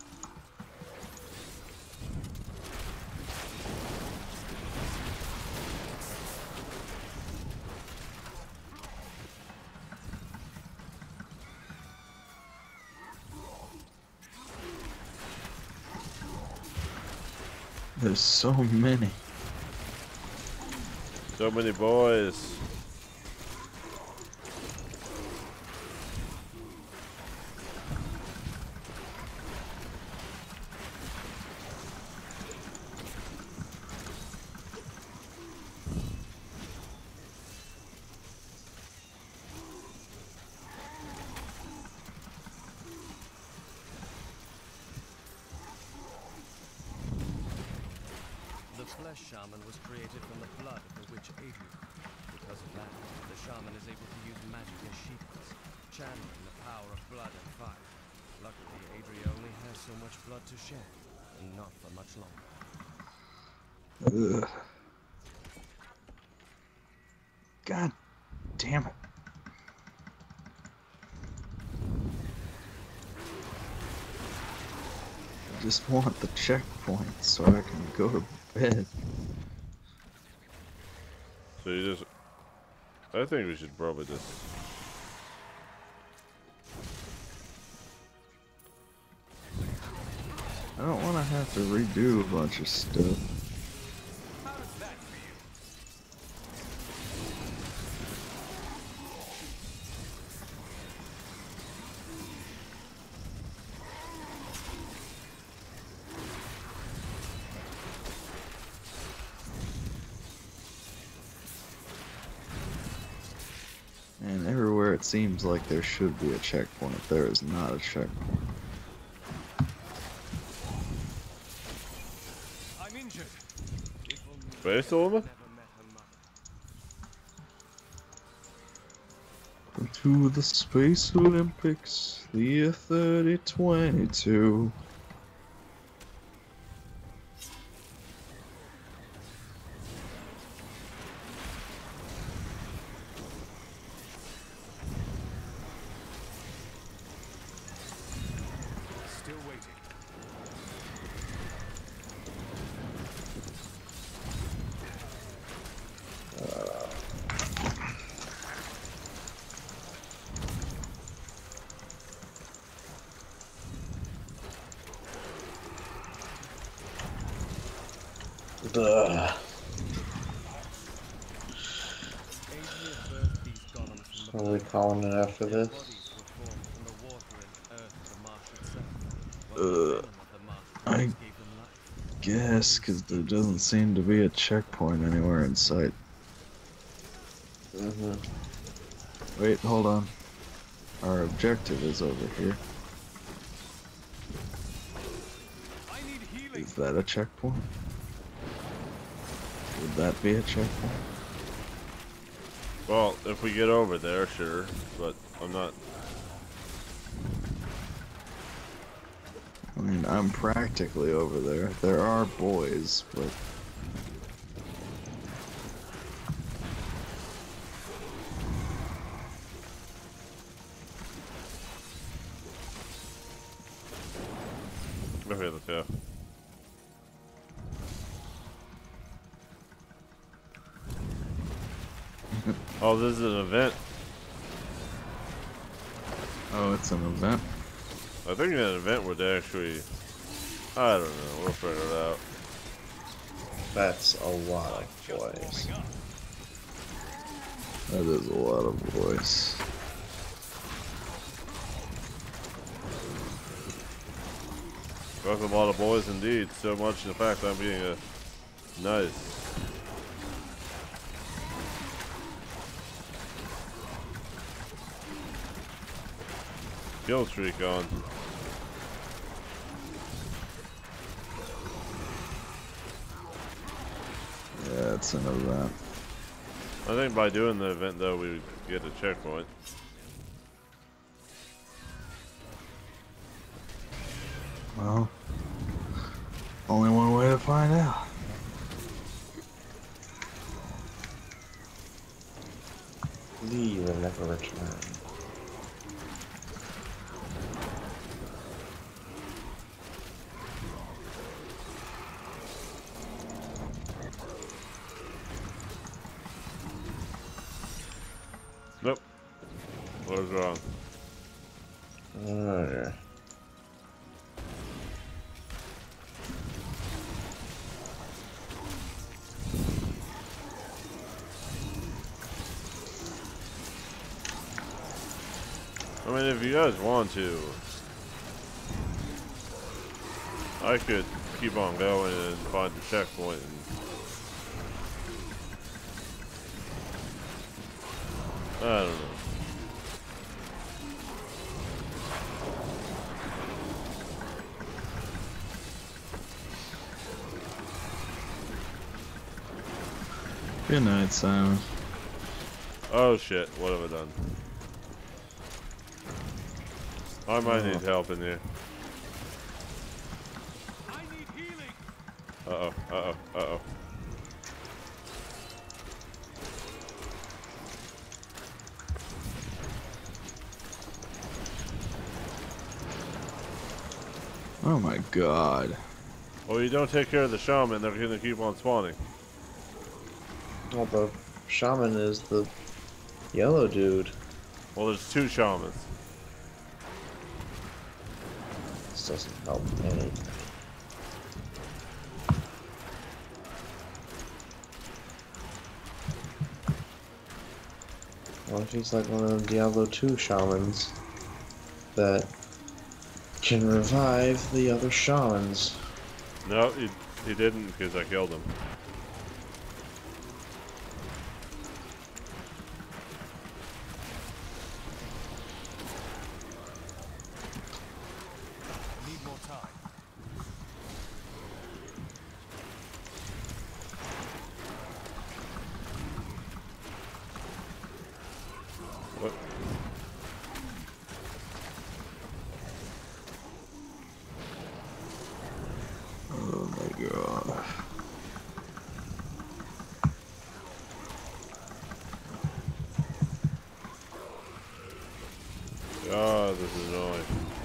There's so many. So many boys. The flesh shaman was created from the blood of the witch Adria. Because of that, the shaman is able to use magic as shields, channeling the power of blood and fire. Luckily, Adria only has so much blood to share, and not for much longer. Ugh. God damn it. I just want the checkpoint so I can go to bed. So you just. I think we should probably just. I don't want to have to redo a bunch of stuff. And everywhere it seems like there should be a checkpoint, there is not a checkpoint. I'm injured. Space Olma? To the Space Olympics, the year 3022. Still waiting. Ugh. Adria birthed these golems from the What are we calling it after Their this? bodies were formed from the water and earth of the marsh itself, while the Uh, venom of the marsh I plants gave them life. guess, because there doesn't seem to be a checkpoint anywhere in sight. Mm-hmm. Wait, hold on. Our objective is over here. Is that a checkpoint? Would that be a checkpoint? Well, if we get over there, sure, but I'm not. I mean, I'm practically over there. There are boys, but... Okay, let's go. Oh, this is an event. Oh, it's an event? I think in an event would actually... I don't know, we'll figure it out. That's a lot of boys. That is a lot of boys. That's a lot of boys indeed, so much in fact I'm being a... Nice. Kill streak on. Yeah, it's an event. I think by doing the event though we would get a checkpoint. Well, only one way to find out. Leave and never return. Nope. What was wrong? Okay. I mean, if you guys want to, I could keep on going and find the checkpoint. And I don't know. Good night, Simon. Oh shit, what have I done? I might need help in here. I need healing. Uh-oh, uh-oh, uh-oh. Oh my god. Well, you don't take care of the shaman, they're gonna keep on spawning. Well, the shaman is the yellow dude. Well, there's two shamans. This doesn't help anything. What if he's like one of the Diablo 2 shamans that can revive the other shamans? No, he didn't because I killed him. Need more time. What? Oh my god. God, this is annoying.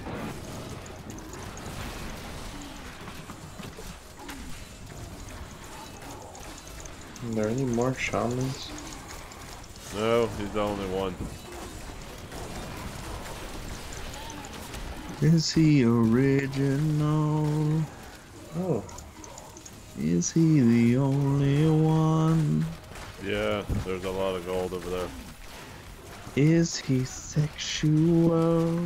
Are there any more shamans? No, he's the only one. Is he original? Oh. Is he the only one? Yeah, there's a lot of gold over there. Is he sexual?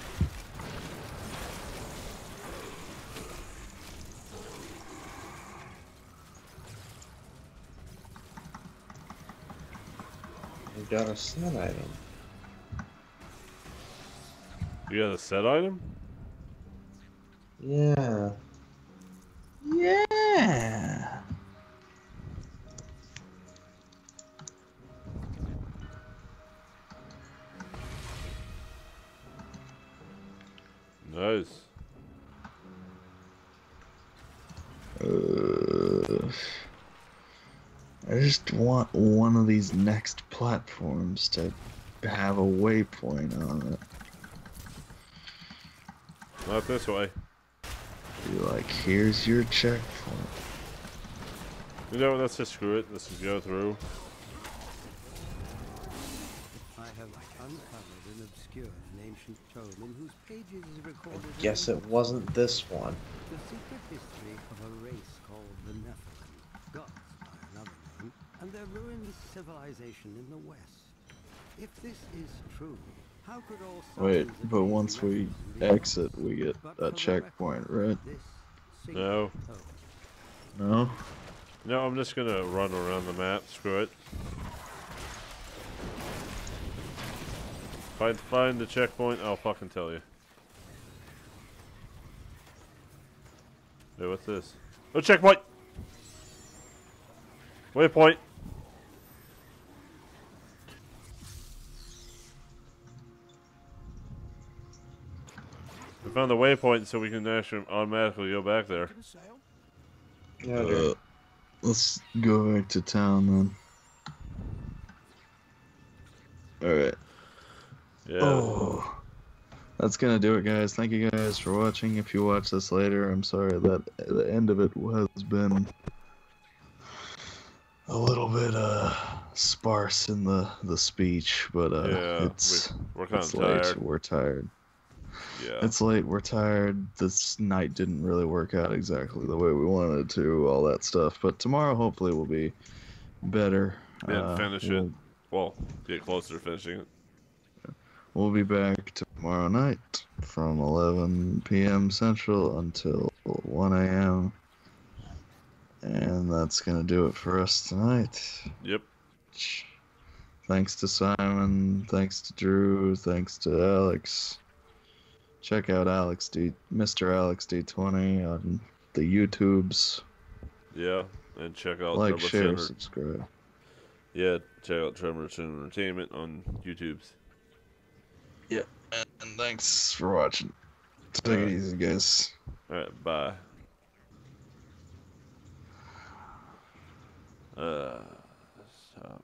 You got a set item. You got a set item? Yeah. Yeah. Nice. I just want one of these next platforms to have a waypoint on it. Not this way. Be like, here's your checkpoint. You know what, let's just screw it. Let's just go through. I have uncovered an obscure and ancient tome in whose pages is recorded. I guess it wasn't this one. The secret history of a race called the Nephilim, gods by another name, and their ruined civilization in the west. If this is true, how could all Wait, signs of but these once we Nephilims be exit, we get but a for the checkpoint, record, right? this secret No. tome No? No, I'm just gonna run around the map. Screw it. If I find the checkpoint, I'll fucking tell you. Hey, what's this? Oh, checkpoint! Waypoint! We found the waypoint so we can actually automatically go back there. Yeah, Let's go back to town then. Alright. Yeah. Oh. That's gonna do it, guys. Thank you guys for watching. If you watch this later, I'm sorry that the end of it has been a little bit sparse in the speech, but Yeah, we're kind of tired. late. We're tired. Yeah. It's late. We're tired. This night didn't really work out exactly the way we wanted it to. All that stuff, but tomorrow hopefully will be better. Yeah, finish it. Well, get closer to finishing it. We'll be back tomorrow night from 11 p.m. Central until 1 a.m. And that's going to do it for us tonight. Yep. Thanks to Simon. Thanks to Drew. Thanks to Alex. Check out MrAlexd20 on the YouTubes. Yeah, and check out Like, share, Treblechin. subscribe. Yeah, check out Treblechin Entertainment on YouTube's. Yeah, and thanks for watching. Take it easy, guys. Alright, bye. Stop.